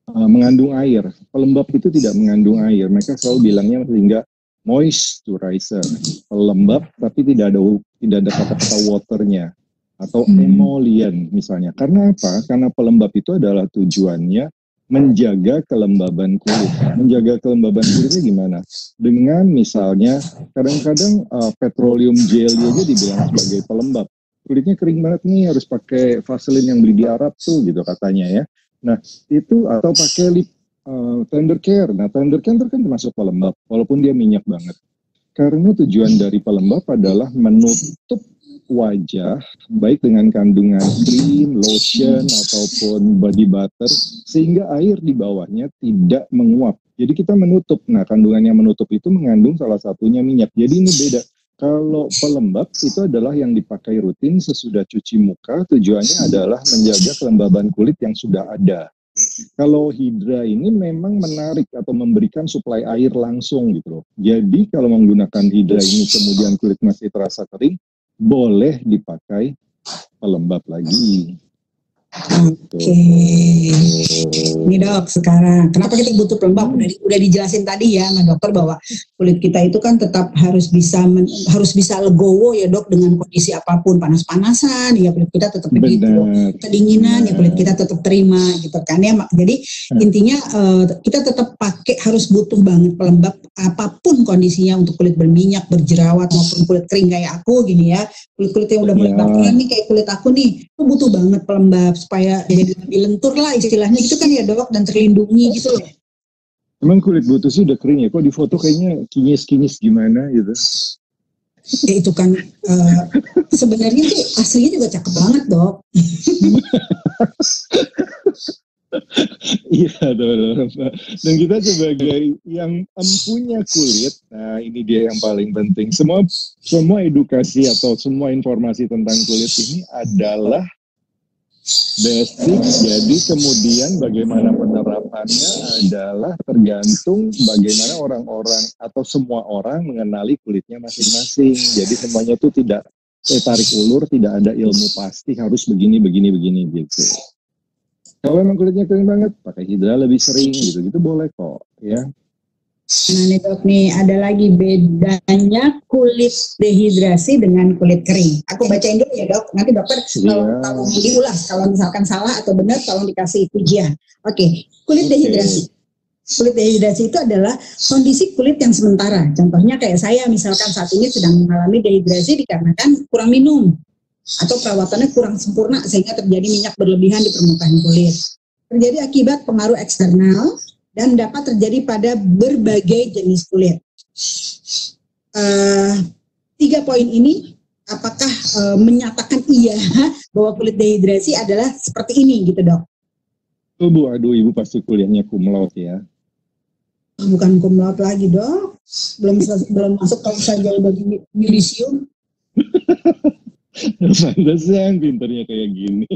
uh, mengandung air. Pelembab itu tidak mengandung air. Mereka selalu bilangnya sehingga moisturizer, pelembab tapi tidak ada tidak ada kata-kata waternya atau emollient misalnya. Karena apa? Karena pelembab itu adalah tujuannya menjaga kelembaban kulit. Menjaga kelembaban kulitnya gimana? Dengan misalnya kadang-kadang uh, petroleum jelly aja dibilang sebagai pelembab. Kulitnya kering banget nih, harus pakai Vaseline yang beli di Arab tuh gitu katanya ya. Nah itu atau pakai lip uh, tender care. Nah tender care kan termasuk pelembab walaupun dia minyak banget. Karena tujuan dari pelembab adalah menutup wajah baik dengan kandungan krim, lotion ataupun body butter sehingga air di bawahnya tidak menguap. Jadi kita menutup. Nah, kandungan yang menutup itu mengandung salah satunya minyak. Jadi ini beda. Kalau pelembab itu adalah yang dipakai rutin sesudah cuci muka, tujuannya adalah menjaga kelembaban kulit yang sudah ada. Kalau Hydra ini memang menarik atau memberikan suplai air langsung gitu loh. Jadi kalau menggunakan Hydra ini kemudian kulit masih terasa kering, boleh dipakai pelembab lagi. Oke, okay. Ini dok sekarang kenapa kita butuh pelembab? Udah, di, udah dijelasin tadi ya sama dokter bahwa kulit kita itu kan tetap harus bisa men, harus bisa legowo ya dok dengan kondisi apapun, panas-panasan ya kulit kita tetap begitu, kedinginan ya kulit kita tetap terima gitu kan ya. Jadi hmm. intinya uh, kita tetap pakai harus butuh banget pelembab apapun kondisinya untuk kulit berminyak, berjerawat maupun kulit kering kayak aku gini ya, kulit-kulit yang udah mulai ya. Baperan nih kayak kulit aku nih, itu butuh banget pelembab supaya jadi lebih lentur lah istilahnya gitu kan ya dok, dan terlindungi gitu loh. Emang kulit butuh sih udah kering ya, kok di foto kayaknya kinyis-kinyis gimana gitu. Ya itu kan uh, sebenarnya sih aslinya juga cakep banget dok. Iya dong. Dan kita sebagai yang punya kulit, nah ini dia yang paling penting. Semua semua edukasi atau semua informasi tentang kulit ini adalah basic, jadi kemudian bagaimana penerapannya adalah tergantung bagaimana orang-orang atau semua orang mengenali kulitnya masing-masing. Jadi semuanya itu tidak eh, tarik ulur, tidak ada ilmu pasti harus begini, begini, begini gitu. Kalau memang kulitnya kering banget, pakai Hydra lebih sering gitu-gitu boleh kok ya. Nah nih dok nih ada lagi bedanya kulit dehidrasi dengan kulit kering. Aku bacain dulu ya dok. Nanti dokter yeah. tolong diulas kalau misalkan salah atau benar tolong dikasih pujian. Oke, okay. Kulit okay. dehidrasi. Kulit dehidrasi itu adalah kondisi kulit yang sementara. Contohnya kayak saya misalkan saat ini sedang mengalami dehidrasi dikarenakan kurang minum atau perawatannya kurang sempurna sehingga terjadi minyak berlebihan di permukaan kulit. Terjadi akibat pengaruh eksternal dan dapat terjadi pada berbagai jenis kulit. Uh, tiga poin ini, apakah uh, menyatakan iya bahwa kulit dehidrasi adalah seperti ini gitu dok? Oh bu, aduh ibu pasti kuliahnya cum laude ya? Bukan cum laude lagi dok, belum belum masuk kalau saya bagi yudisium. Pantesan pinternya kayak gini.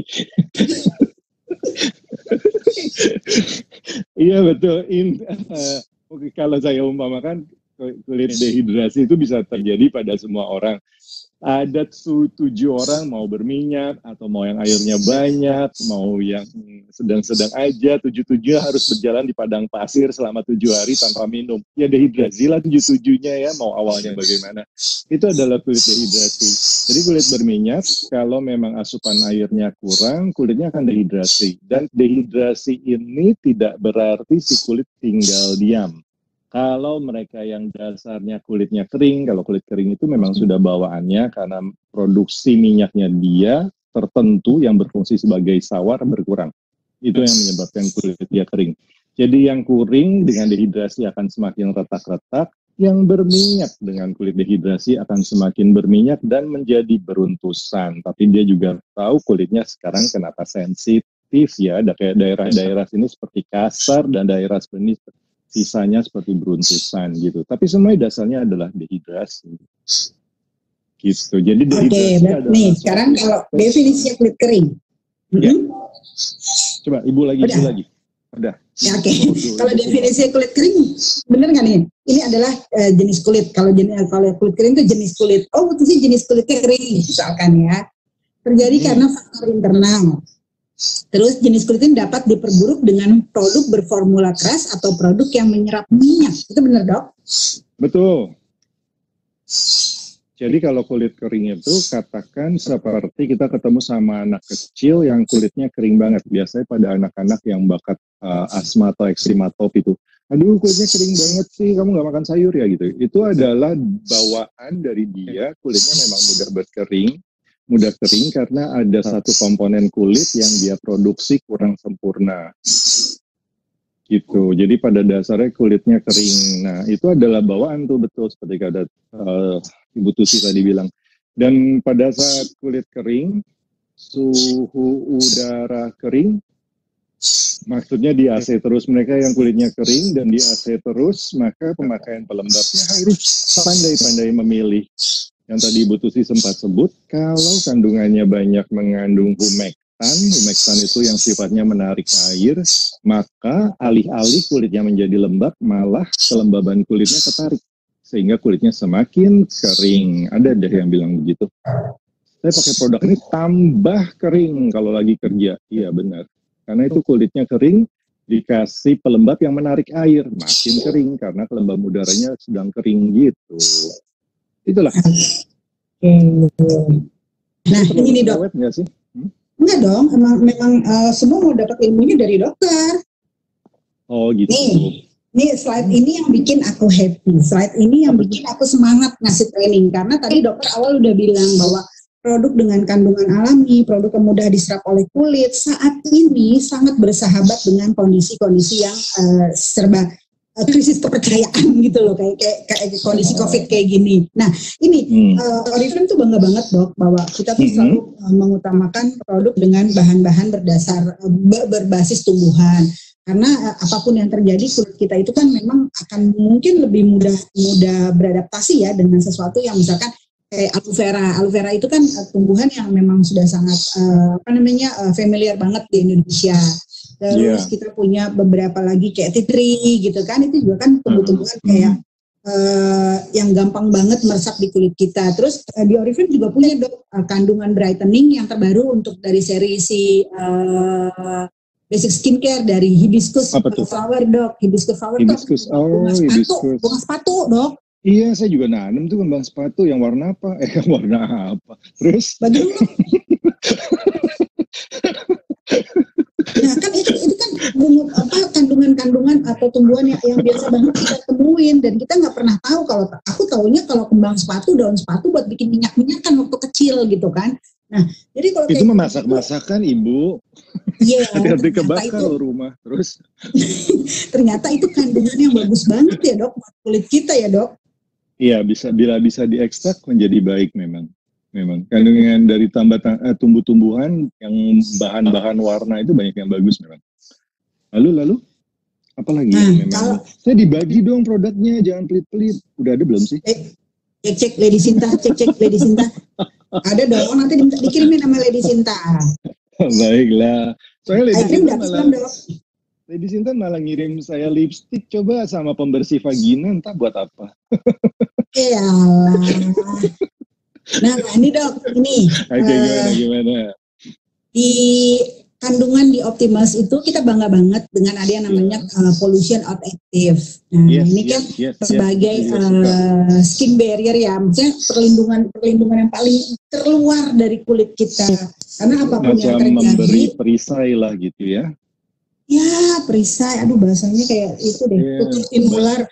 Iya betul. In, uh, kalau saya umpamakan kulit dehidrasi itu bisa terjadi pada semua orang. Ada tujuh orang mau berminyak atau mau yang airnya banyak, mau yang sedang-sedang aja. Tujuh-tujuh harus berjalan di padang pasir selama tujuh hari tanpa minum. Ya dehidrasi lah tujuh-tujuhnya ya. Mau awalnya bagaimana? Itu adalah kulit dehidrasi. Jadi kulit berminyak kalau memang asupan airnya kurang, kulitnya akan dehidrasi. Dan dehidrasi ini tidak berarti si kulit tinggal diam. Kalau mereka yang dasarnya kulitnya kering, kalau kulit kering itu memang sudah bawaannya karena produksi minyaknya dia tertentu yang berfungsi sebagai sawar berkurang. Itu yang menyebabkan kulit dia kering. Jadi yang kering dengan dehidrasi akan semakin retak-retak, yang berminyak dengan kulit dehidrasi akan semakin berminyak dan menjadi beruntusan. Tapi dia juga tahu kulitnya sekarang kenapa sensitif ya, ada kayak daerah-daerah sini seperti kasar dan daerah sini sisanya seperti beruntusan gitu. Tapi semua dasarnya adalah dehidrasi. Gitu. Jadi dehidrasi Oke, adalah nih sekarang kalau definisi kulit kering. Ya. Mm-hmm. Coba Ibu lagi, Ibu lagi. Udah. Ya, Oke. Okay. Kalau definisi kulit kering, bener nggak nih? Ini adalah uh, jenis kulit. Kalau jenis kalau kulit kering itu jenis kulit. Oh, itu sih jenis kulit kering misalkan ya. Terjadi hmm. karena faktor internal Terus jenis kulit ini dapat diperburuk dengan produk berformula keras atau produk yang menyerap minyak. Itu benar, Dok? Betul. Jadi kalau kulit kering itu katakan seperti kita ketemu sama anak kecil yang kulitnya kering banget. Biasanya pada anak-anak yang bakat uh, asma atau eksima top itu. Aduh kulitnya kering banget sih, kamu gak makan sayur ya gitu. Itu adalah bawaan dari dia, kulitnya memang mudah berkering. Mudah kering karena ada satu komponen kulit yang dia produksi kurang sempurna. Gitu. Jadi pada dasarnya kulitnya kering. Nah, itu adalah bawaan tuh betul seperti kata uh, Ibu Tusi tadi bilang. Dan pada saat kulit kering, suhu udara kering, maksudnya di A C terus. Mereka yang kulitnya kering dan di A C terus, maka pemakaian pelembabnya harus pandai-pandai memilih. Yang tadi Ibu Tusi sempat sebut, kalau kandungannya banyak mengandung humektan, humektan itu yang sifatnya menarik air, maka alih-alih kulitnya menjadi lembab, malah kelembaban kulitnya ketarik, sehingga kulitnya semakin kering. Ada deh yang bilang begitu. Saya pakai produk ini tambah kering kalau lagi kerja. Iya benar, karena itu kulitnya kering, dikasih pelembab yang menarik air, makin kering, karena kelembab udaranya sedang kering gitu. Itulah. Nah ini nih dok. Nggak sih? Hmm? Enggak dong, emang memang uh, semua mau dapat ilmunya dari dokter. Oh gitu. Nih, nih slide ini yang bikin aku happy. Slide ini yang bikin aku semangat ngasih training. Karena tadi dokter awal udah bilang bahwa produk dengan kandungan alami, produk yang mudah diserap oleh kulit, saat ini sangat bersahabat dengan kondisi-kondisi yang uh, serba krisis kepercayaan gitu loh, kayak, kayak kayak kondisi COVID kayak gini. Nah ini hmm. uh, Oriflame tuh bangga banget dok bahwa kita tuh hmm. selalu uh, mengutamakan produk dengan bahan-bahan berdasar uh, berbasis tumbuhan. Karena uh, apapun yang terjadi kulit kita itu kan memang akan mungkin lebih mudah mudah beradaptasi ya dengan sesuatu yang misalkan kayak aloe vera. Aloe vera itu kan uh, tumbuhan yang memang sudah sangat uh, apa namanya uh, familiar banget di Indonesia. Terus yeah. kita punya beberapa lagi kayak tea tree gitu kan, itu juga kan tumbuh-tumbuhan mm-hmm. kayak uh, yang gampang banget meresap di kulit kita. Terus uh, di Oriflame juga punya dok uh, kandungan brightening yang terbaru untuk dari seri si uh, basic skincare dari hibiscus flower dok, hibiscus flower hibiscus. dok, oh, bunga hibiscus. sepatu, bunga sepatu dok. Iya, saya juga nanam tuh kembang sepatu yang warna apa? Eh, yang warna apa? Terus? Baju dulu. Nah kan itu, itu kan apa kandungan-kandungan atau tumbuhan yang, yang biasa banget kita temuin dan kita nggak pernah tahu. Kalau aku taunya kalau kembang sepatu, daun sepatu buat bikin minyak-minyakan waktu kecil gitu kan. Nah jadi kalau itu memasak-masakan ibu. Iya. Hati-hati kebakar loh rumah. Terus? Ternyata itu kandungan yang bagus banget ya dok buat kulit kita ya dok. Iya bisa bila bisa diekstrak menjadi baik memang. Memang kandungan dari tambah uh, tumbuh-tumbuhan yang bahan-bahan warna itu banyak yang bagus memang. Lalu lalu apa lagi nah, memang? Kalau, saya dibagi dong produknya, jangan pelit-pelit. Udah ada belum sih? Cek cek, cek Lady Sinta, cek cek Lady Sinta. Ada dong, nanti di, dikirimin sama Lady Sinta. Baiklah. Soalnya Lady Sinta malah Lady Sinta malah ngirim saya lipstick coba sama pembersih vagina, entah buat apa. Iyalah. Nah ini dok, ini okay, uh, gimana, gimana? Di kandungan di Optimals itu kita bangga banget dengan ada yang namanya uh, pollution out active. Nah yes, ini kan yes, yes, sebagai yes, uh, skin barrier ya, maksudnya perlindungan perlindungan yang paling terluar dari kulit kita. Karena apapun macam yang terjadi, memberi perisai lah gitu ya. Ya perisai, aduh bahasanya kayak itu deh, yeah, tutupin ular.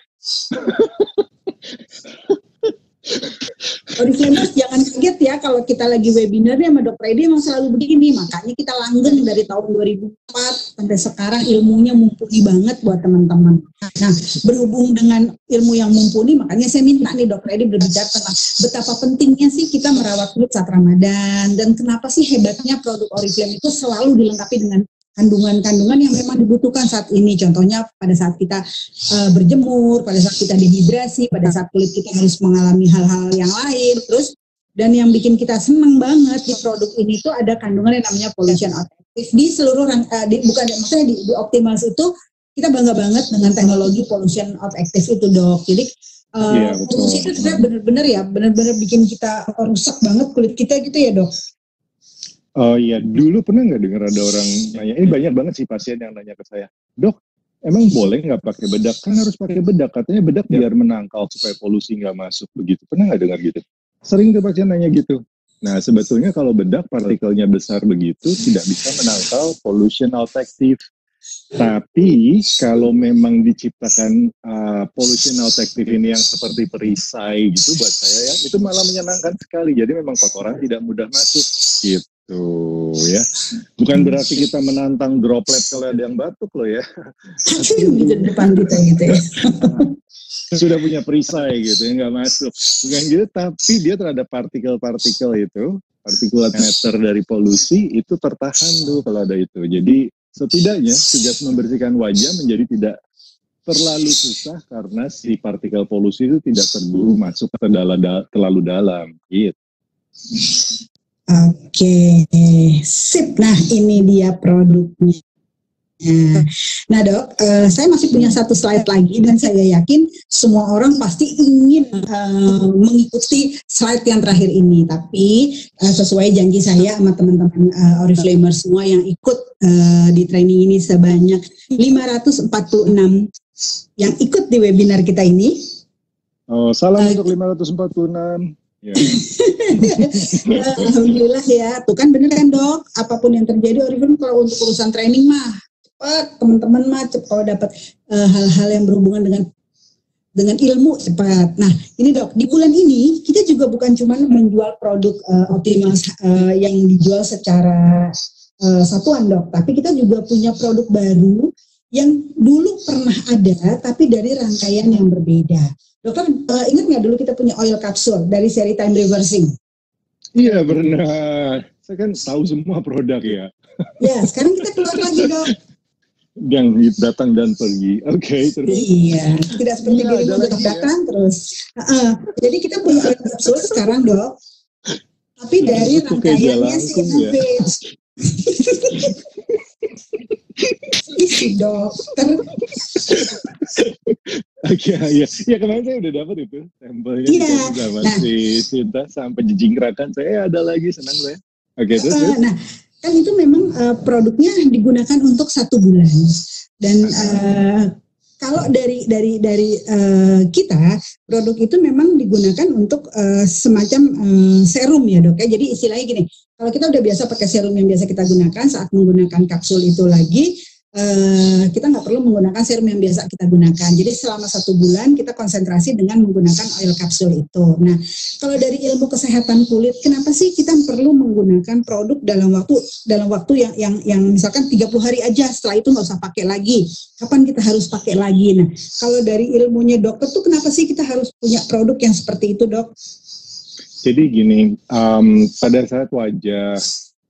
Oriflamers jangan kaget ya kalau kita lagi webinarnya sama Dokter Edi emang selalu begini, makanya kita langgeng dari tahun dua ribu empat sampai sekarang ilmunya mumpuni banget buat teman-teman. Nah berhubung dengan ilmu yang mumpuni, makanya saya minta nih Dokter Edi berbicara tentang betapa pentingnya sih kita merawat kulit saat Ramadan dan kenapa sih hebatnya produk Oriflame itu selalu dilengkapi dengan kandungan-kandungan yang memang dibutuhkan saat ini. Contohnya pada saat kita uh, berjemur, pada saat kita dehidrasi, pada saat kulit kita harus mengalami hal-hal yang lain. Terus dan yang bikin kita senang banget di produk ini tuh ada kandungan yang namanya pollution out active di seluruh uh, di, bukan maksudnya di, di Optimals itu kita bangga banget dengan teknologi pollution out active itu dok. Jadi uh, yeah, pollution itu benar-benar ya benar-benar bikin kita rusak banget kulit kita gitu ya dok. Oh iya, dulu pernah nggak dengar ada orang nanya, ini banyak banget sih pasien yang nanya ke saya, dok, emang boleh nggak pakai bedak? Kan harus pakai bedak, katanya bedak biar menangkal supaya polusi nggak masuk begitu. Pernah nggak dengar gitu? Sering tuh pasien nanya gitu. Nah sebetulnya kalau bedak partikelnya besar begitu tidak bisa menangkal pollution alternative. Tapi kalau memang diciptakan uh, pollution alternative ini yang seperti perisai gitu buat saya ya, itu malah menyenangkan sekali. Jadi memang kotoran tidak mudah masuk gitu. Tuh ya, bukan berarti kita menantang droplet kalau ada yang batuk loh ya. Di depan kita gitu ya. Sudah punya perisai gitu ya, nggak masuk. Bukan gitu, tapi dia terhadap partikel-partikel itu, partikulat matter dari polusi itu tertahan tuh kalau ada itu. Jadi setidaknya tugas membersihkan wajah menjadi tidak terlalu susah karena si partikel polusi itu tidak terburu masuk ke dalam, terlalu dalam gitu. Oke, sip. Nah, ini dia produknya. Nah, dok, uh, saya masih punya satu slide lagi dan saya yakin semua orang pasti ingin uh, mengikuti slide yang terakhir ini. Tapi uh, sesuai janji saya sama teman-teman uh, Oriflame semua yang ikut uh, di training ini sebanyak lima ratus empat puluh enam yang ikut di webinar kita ini. Oh, salam uh, untuk lima ratus empat puluh enam. Yeah. Alhamdulillah ya, tuh kan bener kan dok, apapun yang terjadi Oriflame kalau untuk urusan training mah cepat, teman-teman mah cepat kalau dapat uh, hal-hal yang berhubungan dengan dengan ilmu cepat. Nah ini dok, di bulan ini kita juga bukan cuma menjual produk uh, optimal uh, yang dijual secara uh, satuan dok, tapi kita juga punya produk baru yang dulu pernah ada tapi dari rangkaian yang berbeda. Dokter, uh, ingat nggak dulu kita punya oil capsule dari seri Time Reversing? Iya benar. Saya kan tahu semua produk ya. Ya, sekarang kita keluar lagi dok. Yang datang dan pergi. Oke, okay, terus. Iya, tidak seperti ya, dirimu tetap datang ya. Terus. Uh, jadi kita punya oil capsule sekarang dok. Tapi dari rangkaiannya si Innovate. Isi dokter. Oke, ya, ya kemarin saya udah dapat itu sampelnya iya. sama Nah, si Sinta sampai jejingkrakan saya ada lagi, senang saya. Oke, terus, uh, terus. Nah, kan itu memang uh, produknya digunakan untuk satu bulan dan uh, kalau dari dari dari uh, kita produk itu memang digunakan untuk uh, semacam um, serum ya dok ya. Jadi istilahnya gini, kalau kita udah biasa pakai serum yang biasa kita gunakan saat menggunakan kapsul itu lagi. Uh, kita nggak perlu menggunakan serum yang biasa kita gunakan. Jadi selama satu bulan kita konsentrasi dengan menggunakan oil kapsul itu. Nah, kalau dari ilmu kesehatan kulit, kenapa sih kita perlu menggunakan produk dalam waktu dalam waktu yang yang yang misalkan tiga puluh hari aja, setelah itu nggak usah pakai lagi. Kapan kita harus pakai lagi? Nah, kalau dari ilmunya dokter tuh kenapa sih kita harus punya produk yang seperti itu, dok? Jadi gini, um, pada saat wajah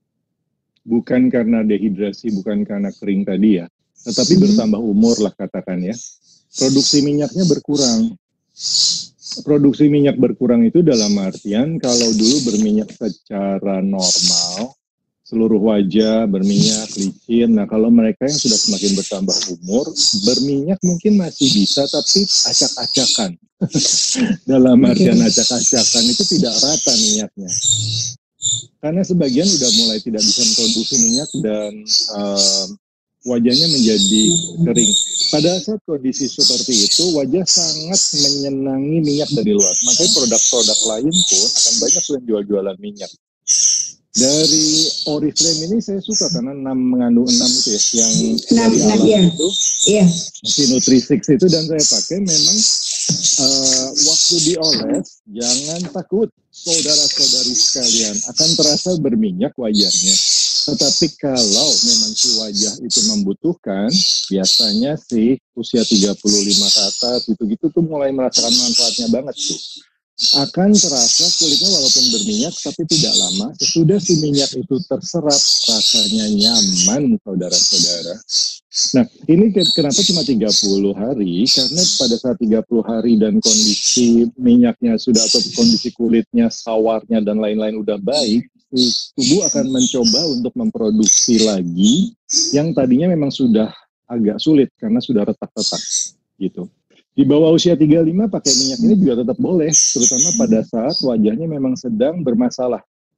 bukan karena dehidrasi, bukan karena kering tadi ya, tetapi hmm. bertambah umur lah katakan ya, produksi minyaknya berkurang. Produksi minyak berkurang itu dalam artian kalau dulu berminyak secara normal, seluruh wajah berminyak, licin. Nah kalau mereka yang sudah semakin bertambah umur, berminyak mungkin masih bisa, tapi acak-acakan. Dalam artian acak-acakan itu tidak rata minyaknya. Karena sebagian udah mulai tidak bisa memproduksi minyak dan uh, wajahnya menjadi kering. Pada saat kondisi seperti itu, wajah sangat menyenangi minyak dari luar. Makanya produk-produk lain pun akan banyak yang jual-jualan minyak. Dari Oriflame ini saya suka karena enam mengandung enam itu ya, yang enam, dari alam iya. itu, iya. si Nutrisix itu, dan saya pakai memang uh, waktu dioles, jangan takut. Saudara-saudari sekalian, akan terasa berminyak wajahnya. Tetapi kalau memang si wajah itu membutuhkan, biasanya sih usia tiga puluh lima ke atas, gitu-gitu tuh mulai merasakan manfaatnya banget tuh. Akan terasa kulitnya walaupun berminyak, tapi tidak lama. Sesudah si minyak itu terserap, rasanya nyaman, saudara-saudara. Nah, ini kenapa cuma tiga puluh hari? Karena pada saat tiga puluh hari dan kondisi minyaknya sudah, atau kondisi kulitnya, sawarnya, dan lain-lain udah baik, tubuh akan mencoba untuk memproduksi lagi yang tadinya memang sudah agak sulit karena sudah retak-retak gitu. Di bawah usia tiga puluh lima pakai minyak ini juga tetap boleh, terutama pada saat wajahnya memang sedang bermasalah.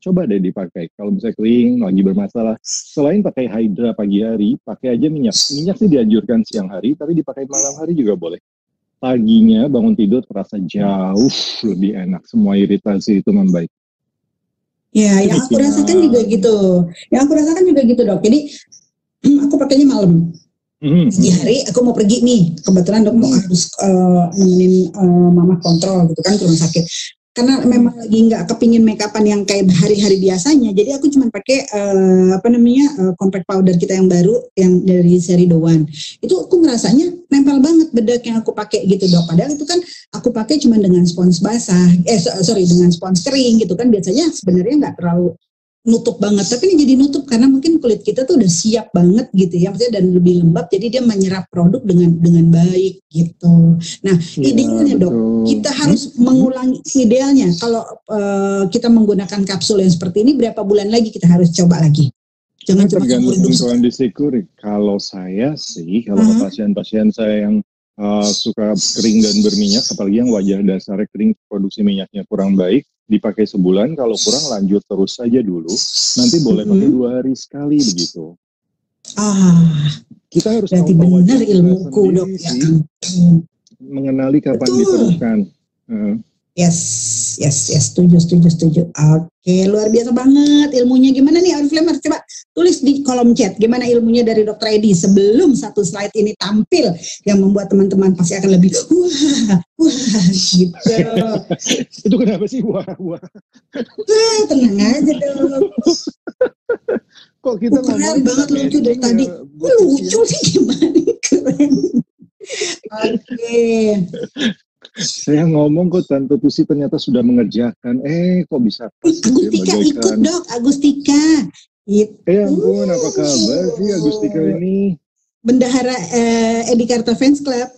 coba deh dipakai. Kalau misalnya kering, lagi bermasalah, selain pakai Hydra pagi hari, pakai aja minyak. Minyak sih dianjurkan siang hari, tapi dipakai malam hari juga boleh. Paginya bangun tidur terasa jauh lebih enak. Semua iritasi itu membaik. Ya, yang aku rasakan juga gitu. Yang aku rasakan juga gitu, Dok. Jadi aku pakainya malam. Mm-hmm. Pagi hari aku mau pergi nih, kebetulan Dok mau mm-hmm. harus uh, nemenin uh, mama kontrol gitu kan ke rumah sakit. Karena memang lagi nggak kepingin make upan yang kayak hari-hari biasanya, jadi aku cuma pakai uh, apa namanya uh, compact powder kita yang baru yang dari seri Doan. Itu aku ngerasanya nempel banget bedak yang aku pakai gitu, Dok. Padahal itu kan aku pakai cuma dengan spons basah, eh sorry dengan spons kering gitu kan. Biasanya sebenarnya nggak terlalu nutup banget, tapi ini jadi nutup karena mungkin kulit kita tuh udah siap banget gitu ya, maksudnya dan lebih lembab, jadi dia menyerap produk dengan dengan baik gitu. Nah, ya, idealnya betul. Dok, kita harus hmm? mengulangi idealnya kalau uh, kita menggunakan kapsul yang seperti ini berapa bulan lagi kita harus coba lagi. Jangan cuma tergantung kondisi kulit. Kalau saya sih, kalau uh-huh. pasien-pasien saya yang uh, suka kering dan berminyak, apalagi yang wajah dasarnya kering, produksi minyaknya kurang baik, dipakai sebulan, kalau kurang lanjut terus saja dulu, nanti boleh mm-hmm. pakai dua hari sekali begitu. Ah, kita harus berarti tahu benar ilmuku, Dok. Ya. Mengenali kapan Betul. diperlukan. Uh. Yes, yes, yes, setuju, setuju, setuju. Oke, luar biasa banget ilmunya. Gimana nih, Oriflame? Coba tulis di kolom chat gimana ilmunya dari Dokter Edi sebelum satu slide ini tampil yang membuat teman-teman pasti akan lebih wah, wah, gitu. Itu kenapa sih wah, wah? Wah, tenang aja dong. Kok kita oh, keren banget lucu dari ya, tadi. Oh, lucu sih gimana? Keren. Oke. Okay. Saya ngomong kok Tante Tusi ternyata sudah mengerjakan. Eh, kok bisa pas Agustika ya, ikut, Dok. Agustika. Itu. Eh, ampun, apa kabar sih Agustika ini? Bendahara eh, Edi Karta Fans Club.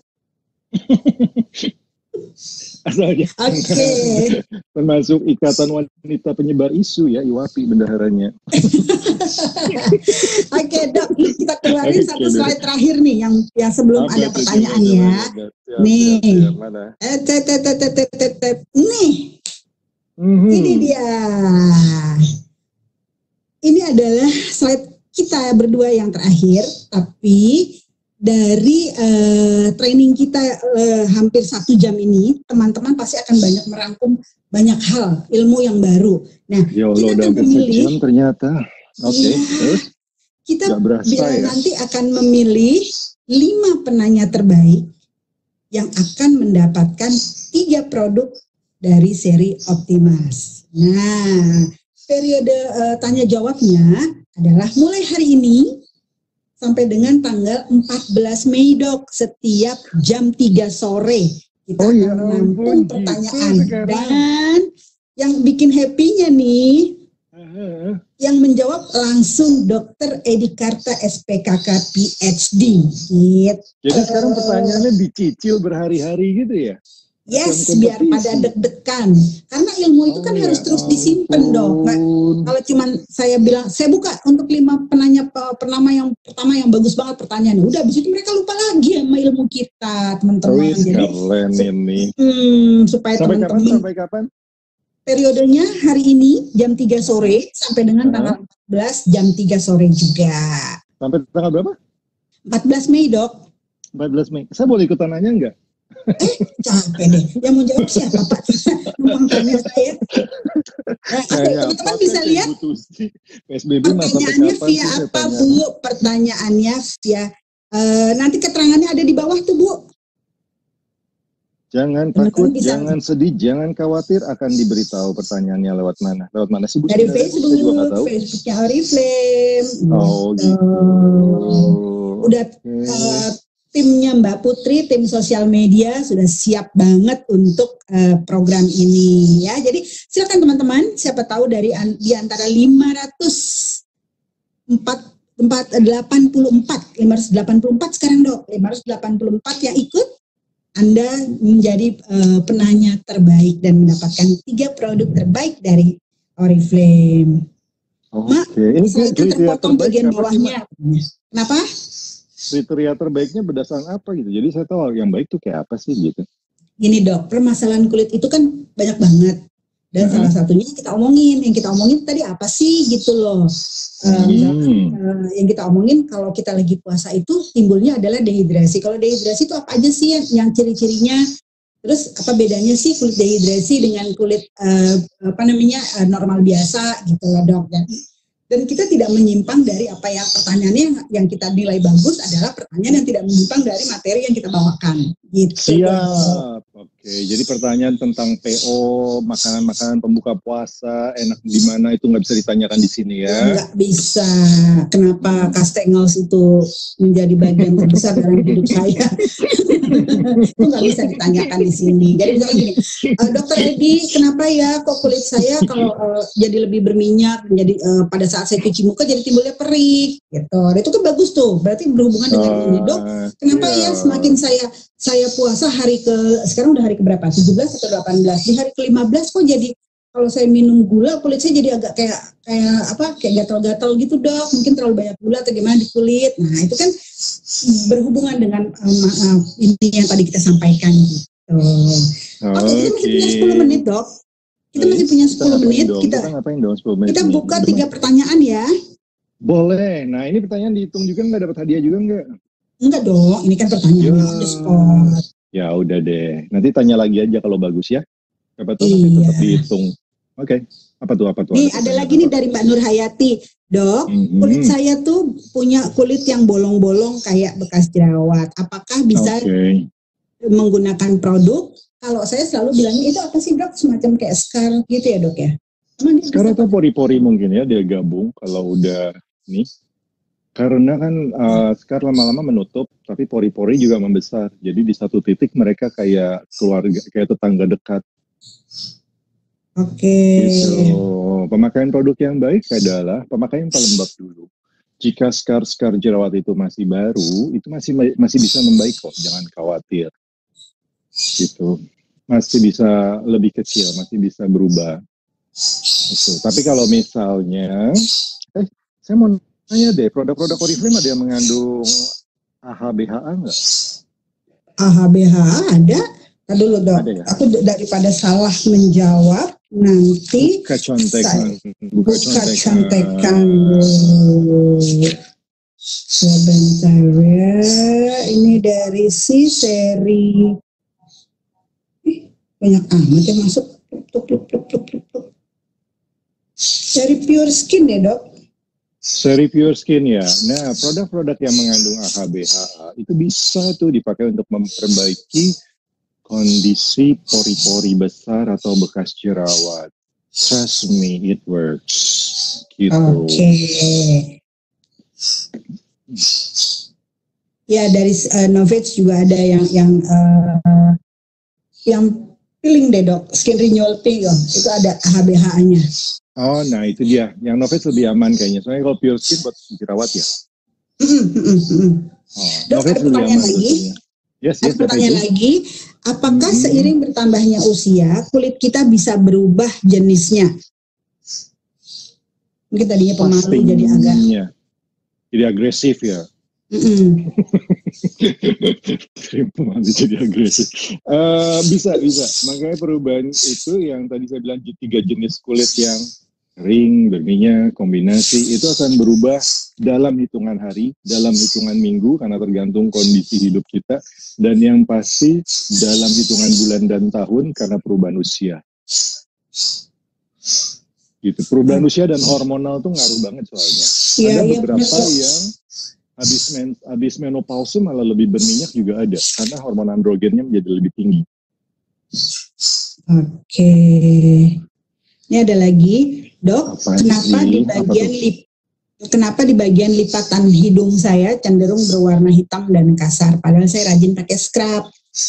Asalnya. Oke. Okay. Termasuk Ikatan Wanita Penyebar Isu ya, I W A P I bendaharanya. Oke, okay, Dok, kita keluarin okay, satu slide deh. Terakhir nih yang yang sebelum apa ada pertanyaan ya. Siap, nih. Siap, siap, mana? Eh, tet, tet, tet, tet, tet, tet. Nih. Mm-hmm. Ini dia. Ini adalah slide kita berdua yang terakhir, tapi dari uh, training kita uh, hampir satu jam ini, teman-teman pasti akan banyak merangkum banyak hal, ilmu yang baru. Nah, ya Allah, kita akan memilih. Sejam ternyata. Oke, okay, ya, terus? Kita bila ya? nanti akan memilih lima penanya terbaik yang akan mendapatkan tiga produk dari seri Optimas. Nah, periode uh, tanya jawabnya adalah mulai hari ini sampai dengan tanggal empat belas Mei, Dok, setiap jam tiga sore kita oh, akan ya, menampung pertanyaan gitu, dan yang bikin happy-nya nih uh-huh. yang menjawab langsung Dokter Edi Karta S P K K P H D gitu. Jadi sekarang pertanyaannya dicicil berhari-hari gitu ya? Yes, biar pada deg-degan. Karena ilmu itu kan oh, harus ya, terus disimpan, Dok. Nah, kalau cuman saya bilang, saya buka untuk lima penanya pertama yang pertama yang bagus banget pertanyaan. Udah, habis itu mereka lupa lagi sama ilmu kita, teman-teman. Oh, jadi keren ini. Hmm, supaya sampai teman-teman. Kapan, sampai kapan? Periodenya hari ini jam tiga sore sampai dengan uh-huh. tanggal empat belas jam tiga sore juga. Sampai tanggal berapa? empat belas Mei, Dok. empat belas Mei. Saya boleh ikutan nanya enggak? Eh, capek deh. Yang mau jawab siapa, Pak? Numpang tanya saya. Nah, teman-teman bisa lihat P S B B pertanyaannya via apa, Bu? Pertanyaannya via uh, nanti keterangannya ada di bawah tuh, Bu. Jangan takut, jangan sedih, jangan khawatir, akan diberitahu pertanyaannya lewat mana? Lewat mana sih, Bu? Dari Facebook, Facebooknya Oriflame. Oh, gitu. Udah okay. uh, timnya Mbak Putri, tim sosial media sudah siap banget untuk uh, program ini ya. Jadi silakan teman-teman, siapa tahu dari an, di antara lima ratus delapan puluh empat, lima ratus delapan puluh empat sekarang, Dok, lima ratus delapan puluh empat yang ikut, Anda menjadi uh, penanya terbaik dan mendapatkan tiga produk terbaik dari Oriflame. Oke, okay. Ini saya terpotong bagian bawahnya. Kenapa? Kriteria terbaiknya berdasarkan apa gitu. Jadi saya tahu yang baik tuh kayak apa sih gitu. Gini, Dok, permasalahan kulit itu kan banyak banget. Dan uh-huh. salah satunya kita omongin, yang kita omongin tadi apa sih gitu loh. Uh, hmm. uh, yang kita omongin kalau kita lagi puasa itu timbulnya adalah dehidrasi. Kalau dehidrasi itu apa aja sih yang, yang ciri-cirinya? Terus apa bedanya sih kulit dehidrasi dengan kulit uh, apa namanya uh, normal biasa gitu loh dok. Dan, dan kita tidak menyimpang dari apa yang pertanyaannya yang, yang kita nilai bagus adalah pertanyaan yang tidak menyimpang dari materi yang kita bawakan. Gitu. Siap. Oke, jadi pertanyaan tentang P O, makanan-makanan pembuka puasa, enak di mana itu nggak bisa ditanyakan di sini ya? Nggak bisa. Kenapa Castells itu menjadi bagian terbesar dalam hidup saya? Itu nggak bisa ditanyakan di sini. Jadi misalnya gini, e, Dokter Edi, kenapa ya kok kulit saya kalau uh, jadi lebih berminyak, jadi uh, pada saat saya cuci muka jadi timbulnya perih, gitu. Itu kan bagus tuh. Berarti berhubungan dengan uh, ini, dok. Kenapa iya. ya semakin saya saya puasa hari ke sekarang udah hari ke berapa? tujuh belas atau delapan belas? Di hari ke lima belas kok jadi kalau saya minum gula kulit saya jadi agak kayak kayak apa? Kayak gatal-gatal gitu, dok. Mungkin terlalu banyak gula atau gimana di kulit. Nah, itu kan berhubungan dengan um, uh, inti yang tadi kita sampaikan gitu. Oke, okay, kita masih punya sepuluh menit, dok. Kita masih punya sepuluh menit. Dong? Kita, kita ngapain dong sepuluh menit? Kita buka tiga pertanyaan ya. Boleh. Nah, ini pertanyaan dihitung juga nggak, dapat hadiah juga nggak? Enggak dong, ini kan pertanyaan ya. on the spot. Ya udah deh, nanti tanya lagi aja kalau bagus ya. Siapa tahu iya. nanti tetap dihitung. Oke, okay. apa tuh apa tuh? Nih ada, ada lagi nih dari Mbak Nur Hayati, dok. Mm-hmm. Kulit saya tuh punya kulit yang bolong-bolong kayak bekas jerawat. Apakah bisa okay. menggunakan produk? Kalau saya selalu bilangnya itu apa sih, dok? Semacam kayak scar gitu ya, dok ya? Scar atau pori-pori mungkin ya dia gabung kalau udah nih. Karena kan uh, scar lama-lama menutup, tapi pori-pori juga membesar. Jadi di satu titik mereka kayak keluarga, kayak tetangga dekat. Oke. Okay. Gitu. Pemakaian produk yang baik adalah pemakaian pelembab dulu. Jika scar-scar jerawat itu masih baru, itu masih masih bisa membaik kok, jangan khawatir. Gitu. Masih bisa lebih kecil, masih bisa berubah. Gitu. Tapi kalau misalnya, eh, saya mau tanya deh, produk-produk Oriflame ada yang mengandung A H B H A nggak? A H B H A ada? Tadi dulu dok, ya? Aku daripada salah menjawab, nanti buka contekan. Buka, buka contekan. Sebentar ya, ini dari si seri, eh, banyak amat yang masuk. Tuk, tuk, tuk, tuk, tuk, tuk. Dari Pure Skin ya dok? Seri Pure Skin ya. Nah, produk-produk yang mengandung A H B H A itu bisa tuh dipakai untuk memperbaiki kondisi pori-pori besar atau bekas jerawat. Trust me, it works. Gitu. Oke. Okay. Ya dari uh, Novage juga ada yang yang uh, yang peeling deh dok, skin renewal peel itu ada A H B H A-nya. Oh, nah itu dia. Yang Novage lebih aman kayaknya. Soalnya kalau Pure Skin buat jerawat ya. Oh, dok, ada pertanyaan lagi. Yes, ada yes, pertanyaan lagi. Apakah hmm. seiring bertambahnya usia, kulit kita bisa berubah jenisnya? Mungkin tadinya pemalu Pastinya. jadi agak... Jadi agresif ya? Pemalu jadi agresif. Uh, bisa, bisa. Makanya perubahan itu yang tadi saya bilang tiga jenis kulit yang kering, berminyak, kombinasi, itu akan berubah dalam hitungan hari, dalam hitungan minggu, karena tergantung kondisi hidup kita, dan yang pasti dalam hitungan bulan dan tahun karena perubahan usia. Gitu. Perubahan hmm. usia dan hormonal tuh ngaruh banget soalnya. Ya, ada ya, beberapa ya. yang habis, men, habis menopause malah lebih berminyak juga ada, karena hormon androgennya menjadi lebih tinggi. Oke. Okay. Ini ada lagi, dok. Apa kenapa sih? di bagian lip, kenapa di bagian lipatan hidung saya cenderung berwarna hitam dan kasar, padahal saya rajin pakai scrub.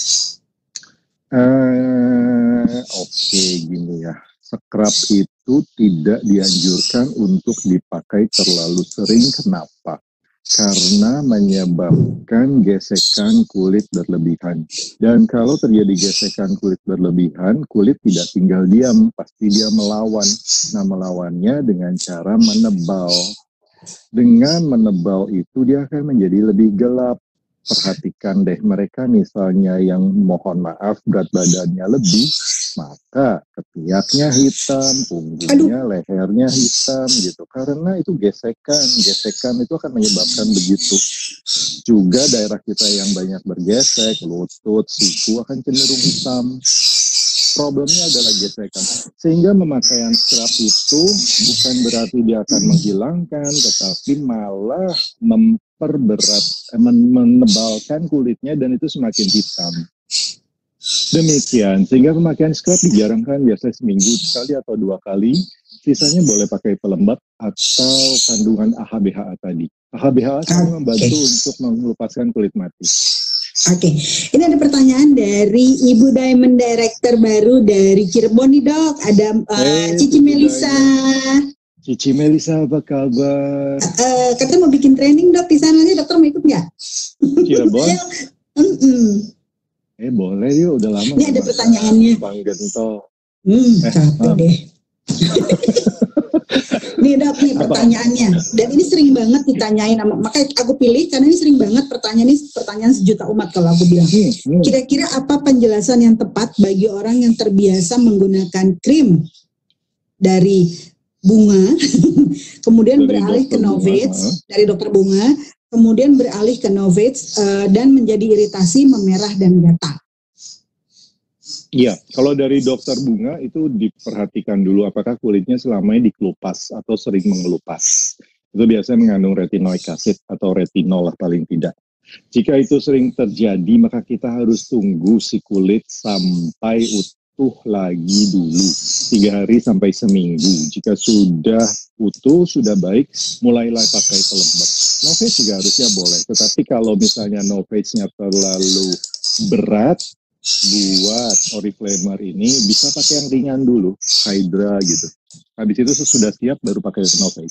Uh, Oke, okay, gini ya. Scrub itu tidak dianjurkan untuk dipakai terlalu sering. Kenapa? Karena menyebabkan gesekan kulit berlebihan. Dan kalau terjadi gesekan kulit berlebihan, kulit tidak tinggal diam, pasti dia melawan. Nah, melawannya dengan cara menebal. Dengan menebal itu dia akan menjadi lebih gelap. perhatikan deh, mereka misalnya yang mohon maaf berat badannya lebih, maka ketiaknya hitam, punggungnya, lehernya hitam gitu. Karena itu gesekan, gesekan itu akan menyebabkan begitu. Juga daerah kita yang banyak bergesek, lutut, siku akan cenderung hitam. Problemnya adalah gesekan. Sehingga pemakaian scrub itu bukan berarti dia akan menghilangkan, tetapi malah memperberat, menebalkan kulitnya dan itu semakin hitam. Demikian, sehingga pemakaian scrub dijarangkan biasanya seminggu sekali atau dua kali. Sisanya boleh pakai pelembab atau kandungan A H B H A tadi. A H B H A sangat membantu okay. untuk melupaskan kulit mati. Oke, okay. Ini ada pertanyaan dari Ibu Diamond Director baru dari Cirebon nih dok. Ada uh, hey, Cici Melisa. Cici Melisa apa kabar? Uh, katanya mau bikin training dok di sana nih, dokter mau ikut nggak? Cirebon? mm-mm. Eh boleh yuk, udah lama. Ini ada pertanyaannya. Bang Gento. Hmm, eh, capek deh. Nih dok, nih pertanyaannya. Dan ini sering banget ditanyain, makanya aku pilih karena ini sering banget pertanyaan ini pertanyaan sejuta umat kalau aku bilang. Hmm, hmm. Kira-kira apa penjelasan yang tepat bagi orang yang terbiasa menggunakan krim dari bunga, kemudian dari beralih ke Novage dari dokter bunga, kemudian beralih ke Novage uh, dan menjadi iritasi, memerah dan gatal. Iya, kalau dari dokter bunga itu diperhatikan dulu apakah kulitnya selama ini dikelupas atau sering mengelupas. Itu biasanya mengandung retinoic acid atau retinol lah paling tidak. Jika itu sering terjadi, maka kita harus tunggu si kulit sampai utuh lagi dulu. Tiga hari sampai seminggu. Jika sudah utuh, sudah baik, mulailah pakai pelembab. Novage juga harusnya boleh. Tetapi kalau misalnya Novage-nya terlalu berat, buat Oriflame ini bisa pakai yang ringan dulu, Hydra gitu. Habis itu sesudah siap baru pakai Novage.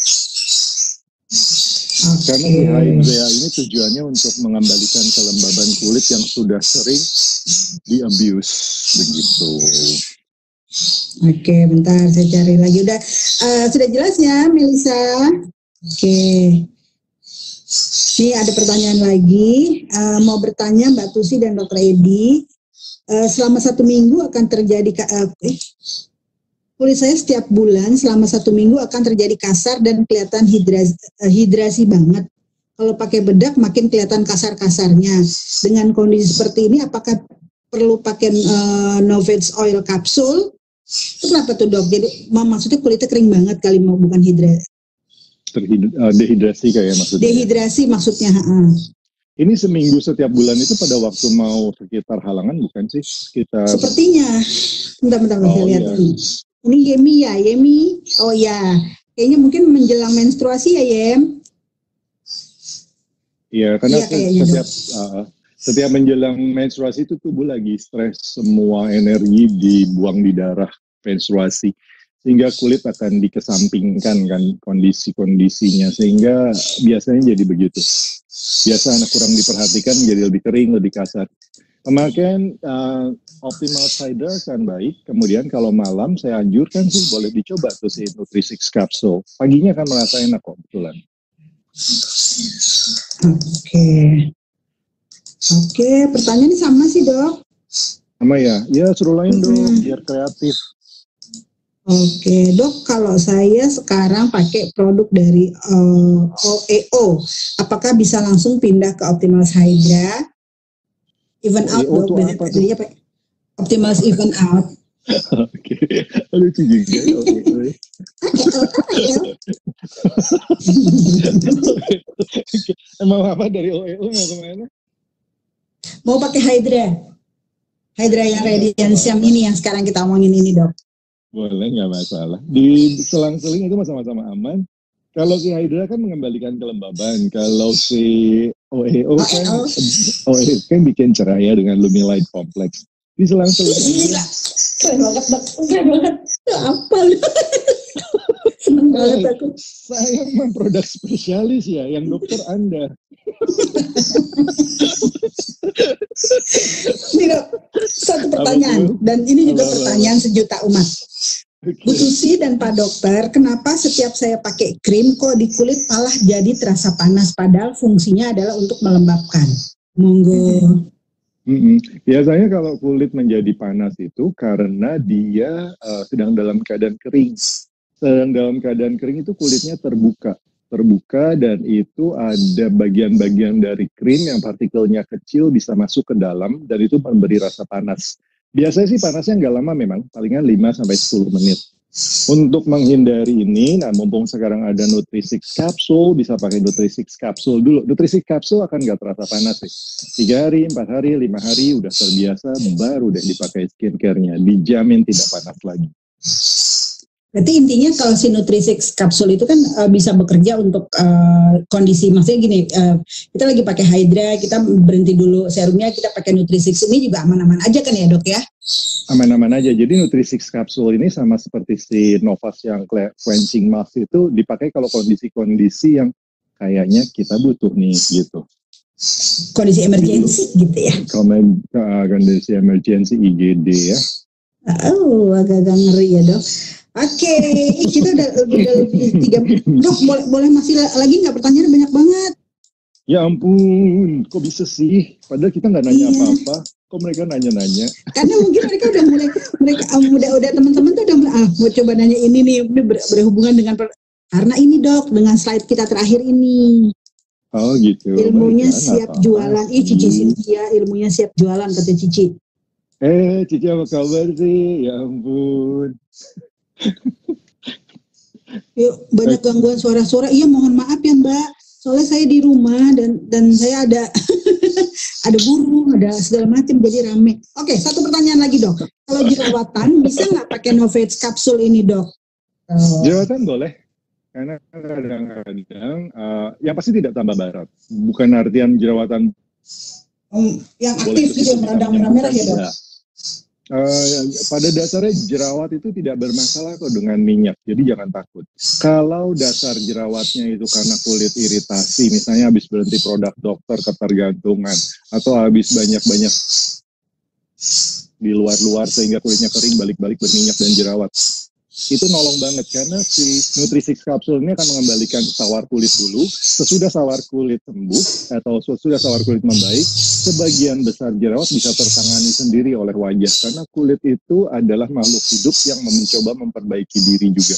Okay. Karena di Hydra ini tujuannya untuk mengembalikan kelembaban kulit yang sudah sering di-abuse begitu. Oke, okay, bentar saya cari lagi. Udah uh, sudah jelas ya, Melisa? Oke. Okay. Ini ada pertanyaan lagi. Uh, mau bertanya Mbak Tusi dan Dokter Edi. Uh, selama satu minggu akan terjadi uh, eh, kulit saya setiap bulan selama satu minggu akan terjadi kasar dan kelihatan hidrasi, uh, hidrasi banget. Kalau pakai bedak makin kelihatan kasar-kasarnya. Dengan kondisi seperti ini, apakah perlu pakai uh, Novage Oil Capsule? Itu kenapa tuh dok? Jadi maksudnya kulitnya kering banget kali, mau bukan hidrasi? Terhid- uh, dehidrasi kayak maksudnya. Dehidrasi maksudnya. Uh. Ini seminggu setiap bulan itu pada waktu mau sekitar halangan bukan sih? Sekitar... Sepertinya. Bentar-bentar oh, saya lihat iya. ini. Ini Yemi ya, Yemi. Oh ya, kayaknya mungkin menjelang menstruasi ya Yem. Iya, karena ya, setiap uh, setiap menjelang menstruasi itu tubuh lagi stres, semua energi dibuang di darah menstruasi. Sehingga kulit akan dikesampingkan kan kondisi-kondisinya. Sehingga biasanya jadi begitu. Biasa anak kurang diperhatikan jadi lebih kering, lebih kasar. Pemakaian uh, Optimal Hydra kan baik. Kemudian kalau malam saya anjurkan sih boleh dicoba tuh si Nutrisix Capsule. Paginya akan merasa enak kok betulan. Oke. Okay. Oke, okay, pertanyaan ini sama sih dok. Sama ya? Ya suruh lain dong, hmm. biar kreatif. Oke, dok, kalau saya sekarang pakai produk dari uh, O E O, apakah bisa langsung pindah ke Optimal Hydra? Even out, dok, dari tadi apa? Optimal even out. Oke, lucu juga. Emang apa dari O E O mau kemana? Mau pakai Hydra, Hydra yang Radiantium ini yang sekarang kita omongin ini, dok. Boleh, nggak masalah. Di selang-seling itu sama-sama aman. Kalau si Hydra kan mengembalikan kelembaban. Kalau si O E O kan, O E O kan bikin cerah ya dengan Lumilite Complex. Di selang-seling. Gila, keren banget, dok. Keren banget. Apa lu? Seneng banget aku. Saya memang produk spesialis ya, yang dokter Anda. Ini dok, satu pertanyaan. Dan ini juga pertanyaan sejuta umat. Bu Tusi dan Pak Dokter, kenapa setiap saya pakai krim kok di kulit malah jadi terasa panas padahal fungsinya adalah untuk melembabkan? Monggo. Mm-mm. Biasanya kalau kulit menjadi panas itu karena dia uh, sedang dalam keadaan kering. Sedang dalam keadaan kering itu kulitnya terbuka. Terbuka dan itu ada bagian-bagian dari krim yang partikelnya kecil bisa masuk ke dalam dan itu memberi rasa panas. Biasanya sih panasnya nggak lama memang, palingan lima sampai sepuluh menit. Untuk menghindari ini, nah mumpung sekarang ada Nutrisix Capsule, bisa pakai Nutrisix Capsule dulu. Nutrisix Capsule akan nggak terasa panas sih. Tiga hari, empat hari, lima hari, udah terbiasa, baru deh dipakai skincare-nya. Dijamin tidak panas lagi. Berarti intinya kalau si Nutrisix Capsule itu kan uh, bisa bekerja untuk uh, kondisi, maksudnya gini, uh, kita lagi pakai Hydra, kita berhenti dulu serumnya, kita pakai Nutrisix ini juga aman-aman aja kan ya dok ya? Aman-aman aja. Jadi Nutrisix Capsule ini sama seperti si Novas yang cleansing mask itu dipakai kalau kondisi-kondisi yang kayaknya kita butuh nih gitu. Kondisi emergensi gitu ya? Komen, uh, kondisi emergensi I G D ya. Oh, agak-agak ngeri ya dok. Oke, okay. Kita udah, udah lebih tiga dok, boleh, boleh masih lagi nggak, pertanyaan banyak banget. Ya ampun, kok bisa sih? Padahal kita nggak nanya apa-apa. Iya. Kok mereka nanya-nanya? Karena mungkin mereka udah mulai, mereka udah udah teman-teman tuh udah mulai, ah mau coba nanya ini nih, ini ber, berhubungan dengan per, karena ini dok, dengan slide kita terakhir ini. Oh gitu. Ilmunya baik, siap apa jualan. Ih Cici Cynthia, ilmunya siap jualan kata Cici. Eh Cici apa kabar sih? Ya ampun. Yuk, banyak gangguan suara-suara. Iya mohon maaf ya Mbak. Soalnya saya di rumah dan dan saya ada ada burung, ada segala macam jadi rame. Oke, satu pertanyaan lagi dok. Kalau jerawatan bisa nggak pakai Novage Capsule ini dok? Uh, jerawatan boleh. Karena kadang-kadang uh, yang pasti tidak tambah barat. Bukan artian jerawatan um, yang aktif gitu, meradang merah-merah ya dok. Ya. Uh, pada dasarnya jerawat itu tidak bermasalah kok dengan minyak, jadi jangan takut. Kalau dasar jerawatnya itu karena kulit iritasi, misalnya habis berhenti produk dokter ketergantungan, atau habis banyak-banyak di luar-luar sehingga kulitnya kering, balik-balik berminyak dan jerawat, itu nolong banget karena si Nutrisix Capsule ini akan mengembalikan sawar kulit dulu. Sesudah sawar kulit sembuh atau sesudah sawar kulit membaik, sebagian besar jerawat bisa tertangani sendiri oleh wajah karena kulit itu adalah makhluk hidup yang mencoba memperbaiki diri juga.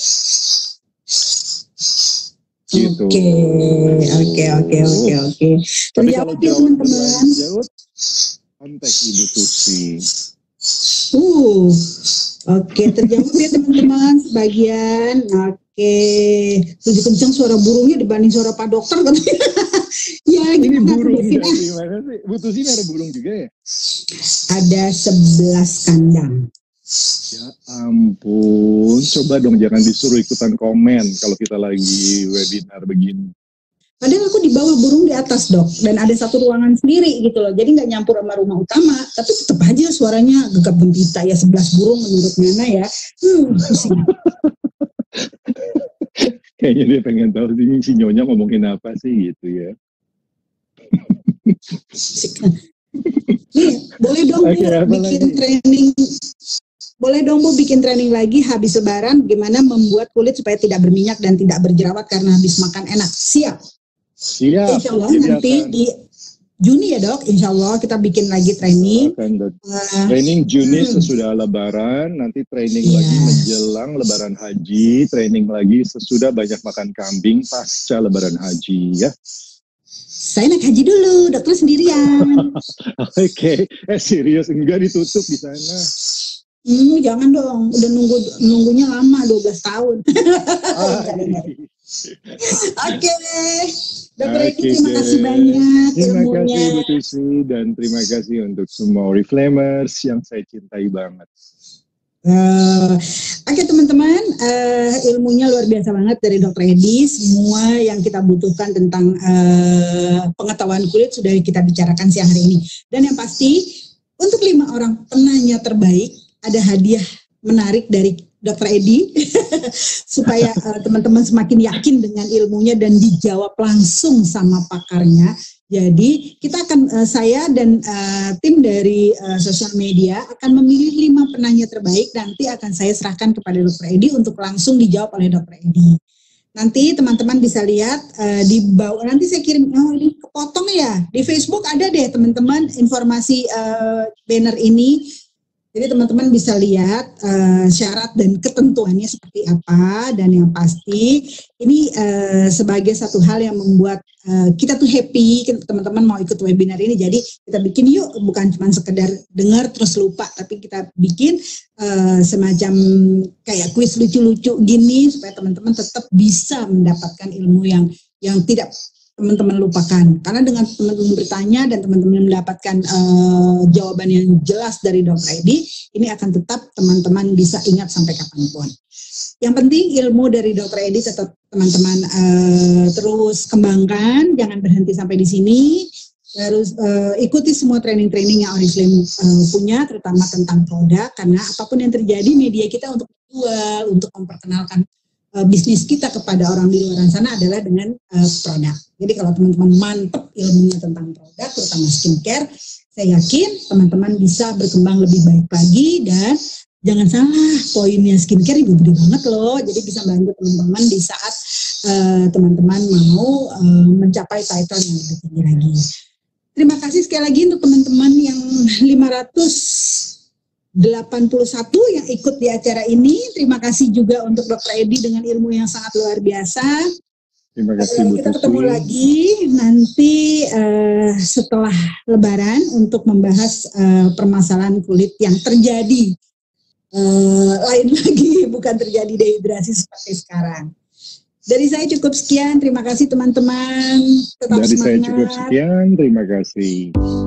Gitu. Oke, oke, oke, oke, oke. Terjawab ya teman-teman. Kontak Ibu Tusi. Uh. Oke, terjawab ya teman-teman sebagian. Oke, lebih kencang suara burungnya dibanding suara Pak Dokter katanya. Ya, ini burung ya, gimana sih? Bu Tusi ada burung juga ya? Ada sebelas kandang. Ya ampun, coba dong jangan disuruh ikutan komen kalau kita lagi webinar begini. Padahal aku di bawah, burung di atas dok, dan ada satu ruangan sendiri gitu loh, jadi nggak nyampur sama rumah utama, tapi tetap aja suaranya gegap gempita ya, sebelas burung menurut Nana ya. Hmm, pusing. Kayaknya dia pengen tahu sih si Nyonya ngomongin apa sih gitu ya. Nih, boleh dong Bu okay, bikin lagi? training, boleh dong Bu bikin training lagi habis lebaran, gimana membuat kulit supaya tidak berminyak dan tidak berjerawat karena habis makan enak. Siap. Siap. Insya Allah nanti di Juni ya dok, Insya Allah kita bikin lagi training. Uh, training Juni hmm. sesudah Lebaran, nanti training yeah. lagi menjelang Lebaran Haji, training lagi sesudah banyak makan kambing pasca Lebaran Haji ya. Saya naik haji dulu, dokter sendirian. Oke, okay. eh serius enggak ditutup di sana? Hmm, jangan dong, udah nunggu nunggunya lama dua belas tahun. Oke. Dokter Edi, okay, terima kasih banyak terima ilmunya. Terima kasih Bu Tusi dan terima kasih untuk semua Oriflamers yang saya cintai banget. Uh, Oke okay, teman-teman, uh, ilmunya luar biasa banget dari Dokter Edi. Semua yang kita butuhkan tentang uh, pengetahuan kulit sudah kita bicarakan siang hari ini. Dan yang pasti untuk lima orang penanya terbaik ada hadiah menarik dari Dokter Edi supaya uh, teman-teman semakin yakin dengan ilmunya dan dijawab langsung sama pakarnya. Jadi kita akan uh, saya dan uh, tim dari uh, sosial media akan memilih lima penanya terbaik, nanti akan saya serahkan kepada Dokter Edi untuk langsung dijawab oleh Dokter Edi. Nanti teman-teman bisa lihat uh, di bawah, nanti saya kirim, oh ini kepotong ya, di Facebook ada deh teman-teman informasi uh, banner ini. Jadi teman-teman bisa lihat uh, syarat dan ketentuannya seperti apa, dan yang pasti ini uh, sebagai satu hal yang membuat uh, kita tuh happy, teman-teman mau ikut webinar ini. Jadi kita bikin yuk, bukan cuma sekedar dengar terus lupa, tapi kita bikin uh, semacam kayak kuis lucu-lucu gini supaya teman-teman tetap bisa mendapatkan ilmu yang yang tidak teman-teman lupakan. Karena dengan teman-teman bertanya dan teman-teman mendapatkan uh, jawaban yang jelas dari Dokter Edi, ini akan tetap teman-teman bisa ingat sampai kapanpun. Yang penting ilmu dari Dokter Edi tetap teman-teman uh, terus kembangkan, jangan berhenti sampai di sini. Terus uh, ikuti semua training-training yang Oriflame uh, punya, terutama tentang produk, karena apapun yang terjadi, media kita untuk jual, untuk memperkenalkan bisnis kita kepada orang di luar sana adalah dengan uh, produk. Jadi kalau teman-teman mantap ilmunya tentang produk, terutama skincare, saya yakin teman-teman bisa berkembang lebih baik lagi. Dan jangan salah, poinnya skincare itu gede banget loh. Jadi bisa bantu teman-teman di saat uh, teman-teman mau uh, mencapai title yang lebih tinggi lagi. Terima kasih sekali lagi untuk teman-teman yang lima ratus delapan puluh satu yang ikut di acara ini. Terima kasih juga untuk Dokter Edi dengan ilmu yang sangat luar biasa. Terima kasih Bu Kita ketemu lagi nanti uh, setelah Lebaran untuk membahas uh, permasalahan kulit yang terjadi uh, lain lagi, bukan terjadi dehidrasi seperti sekarang. Dari saya cukup sekian. Terima kasih teman-teman. Tetap Dari semangat. saya cukup sekian. Terima kasih.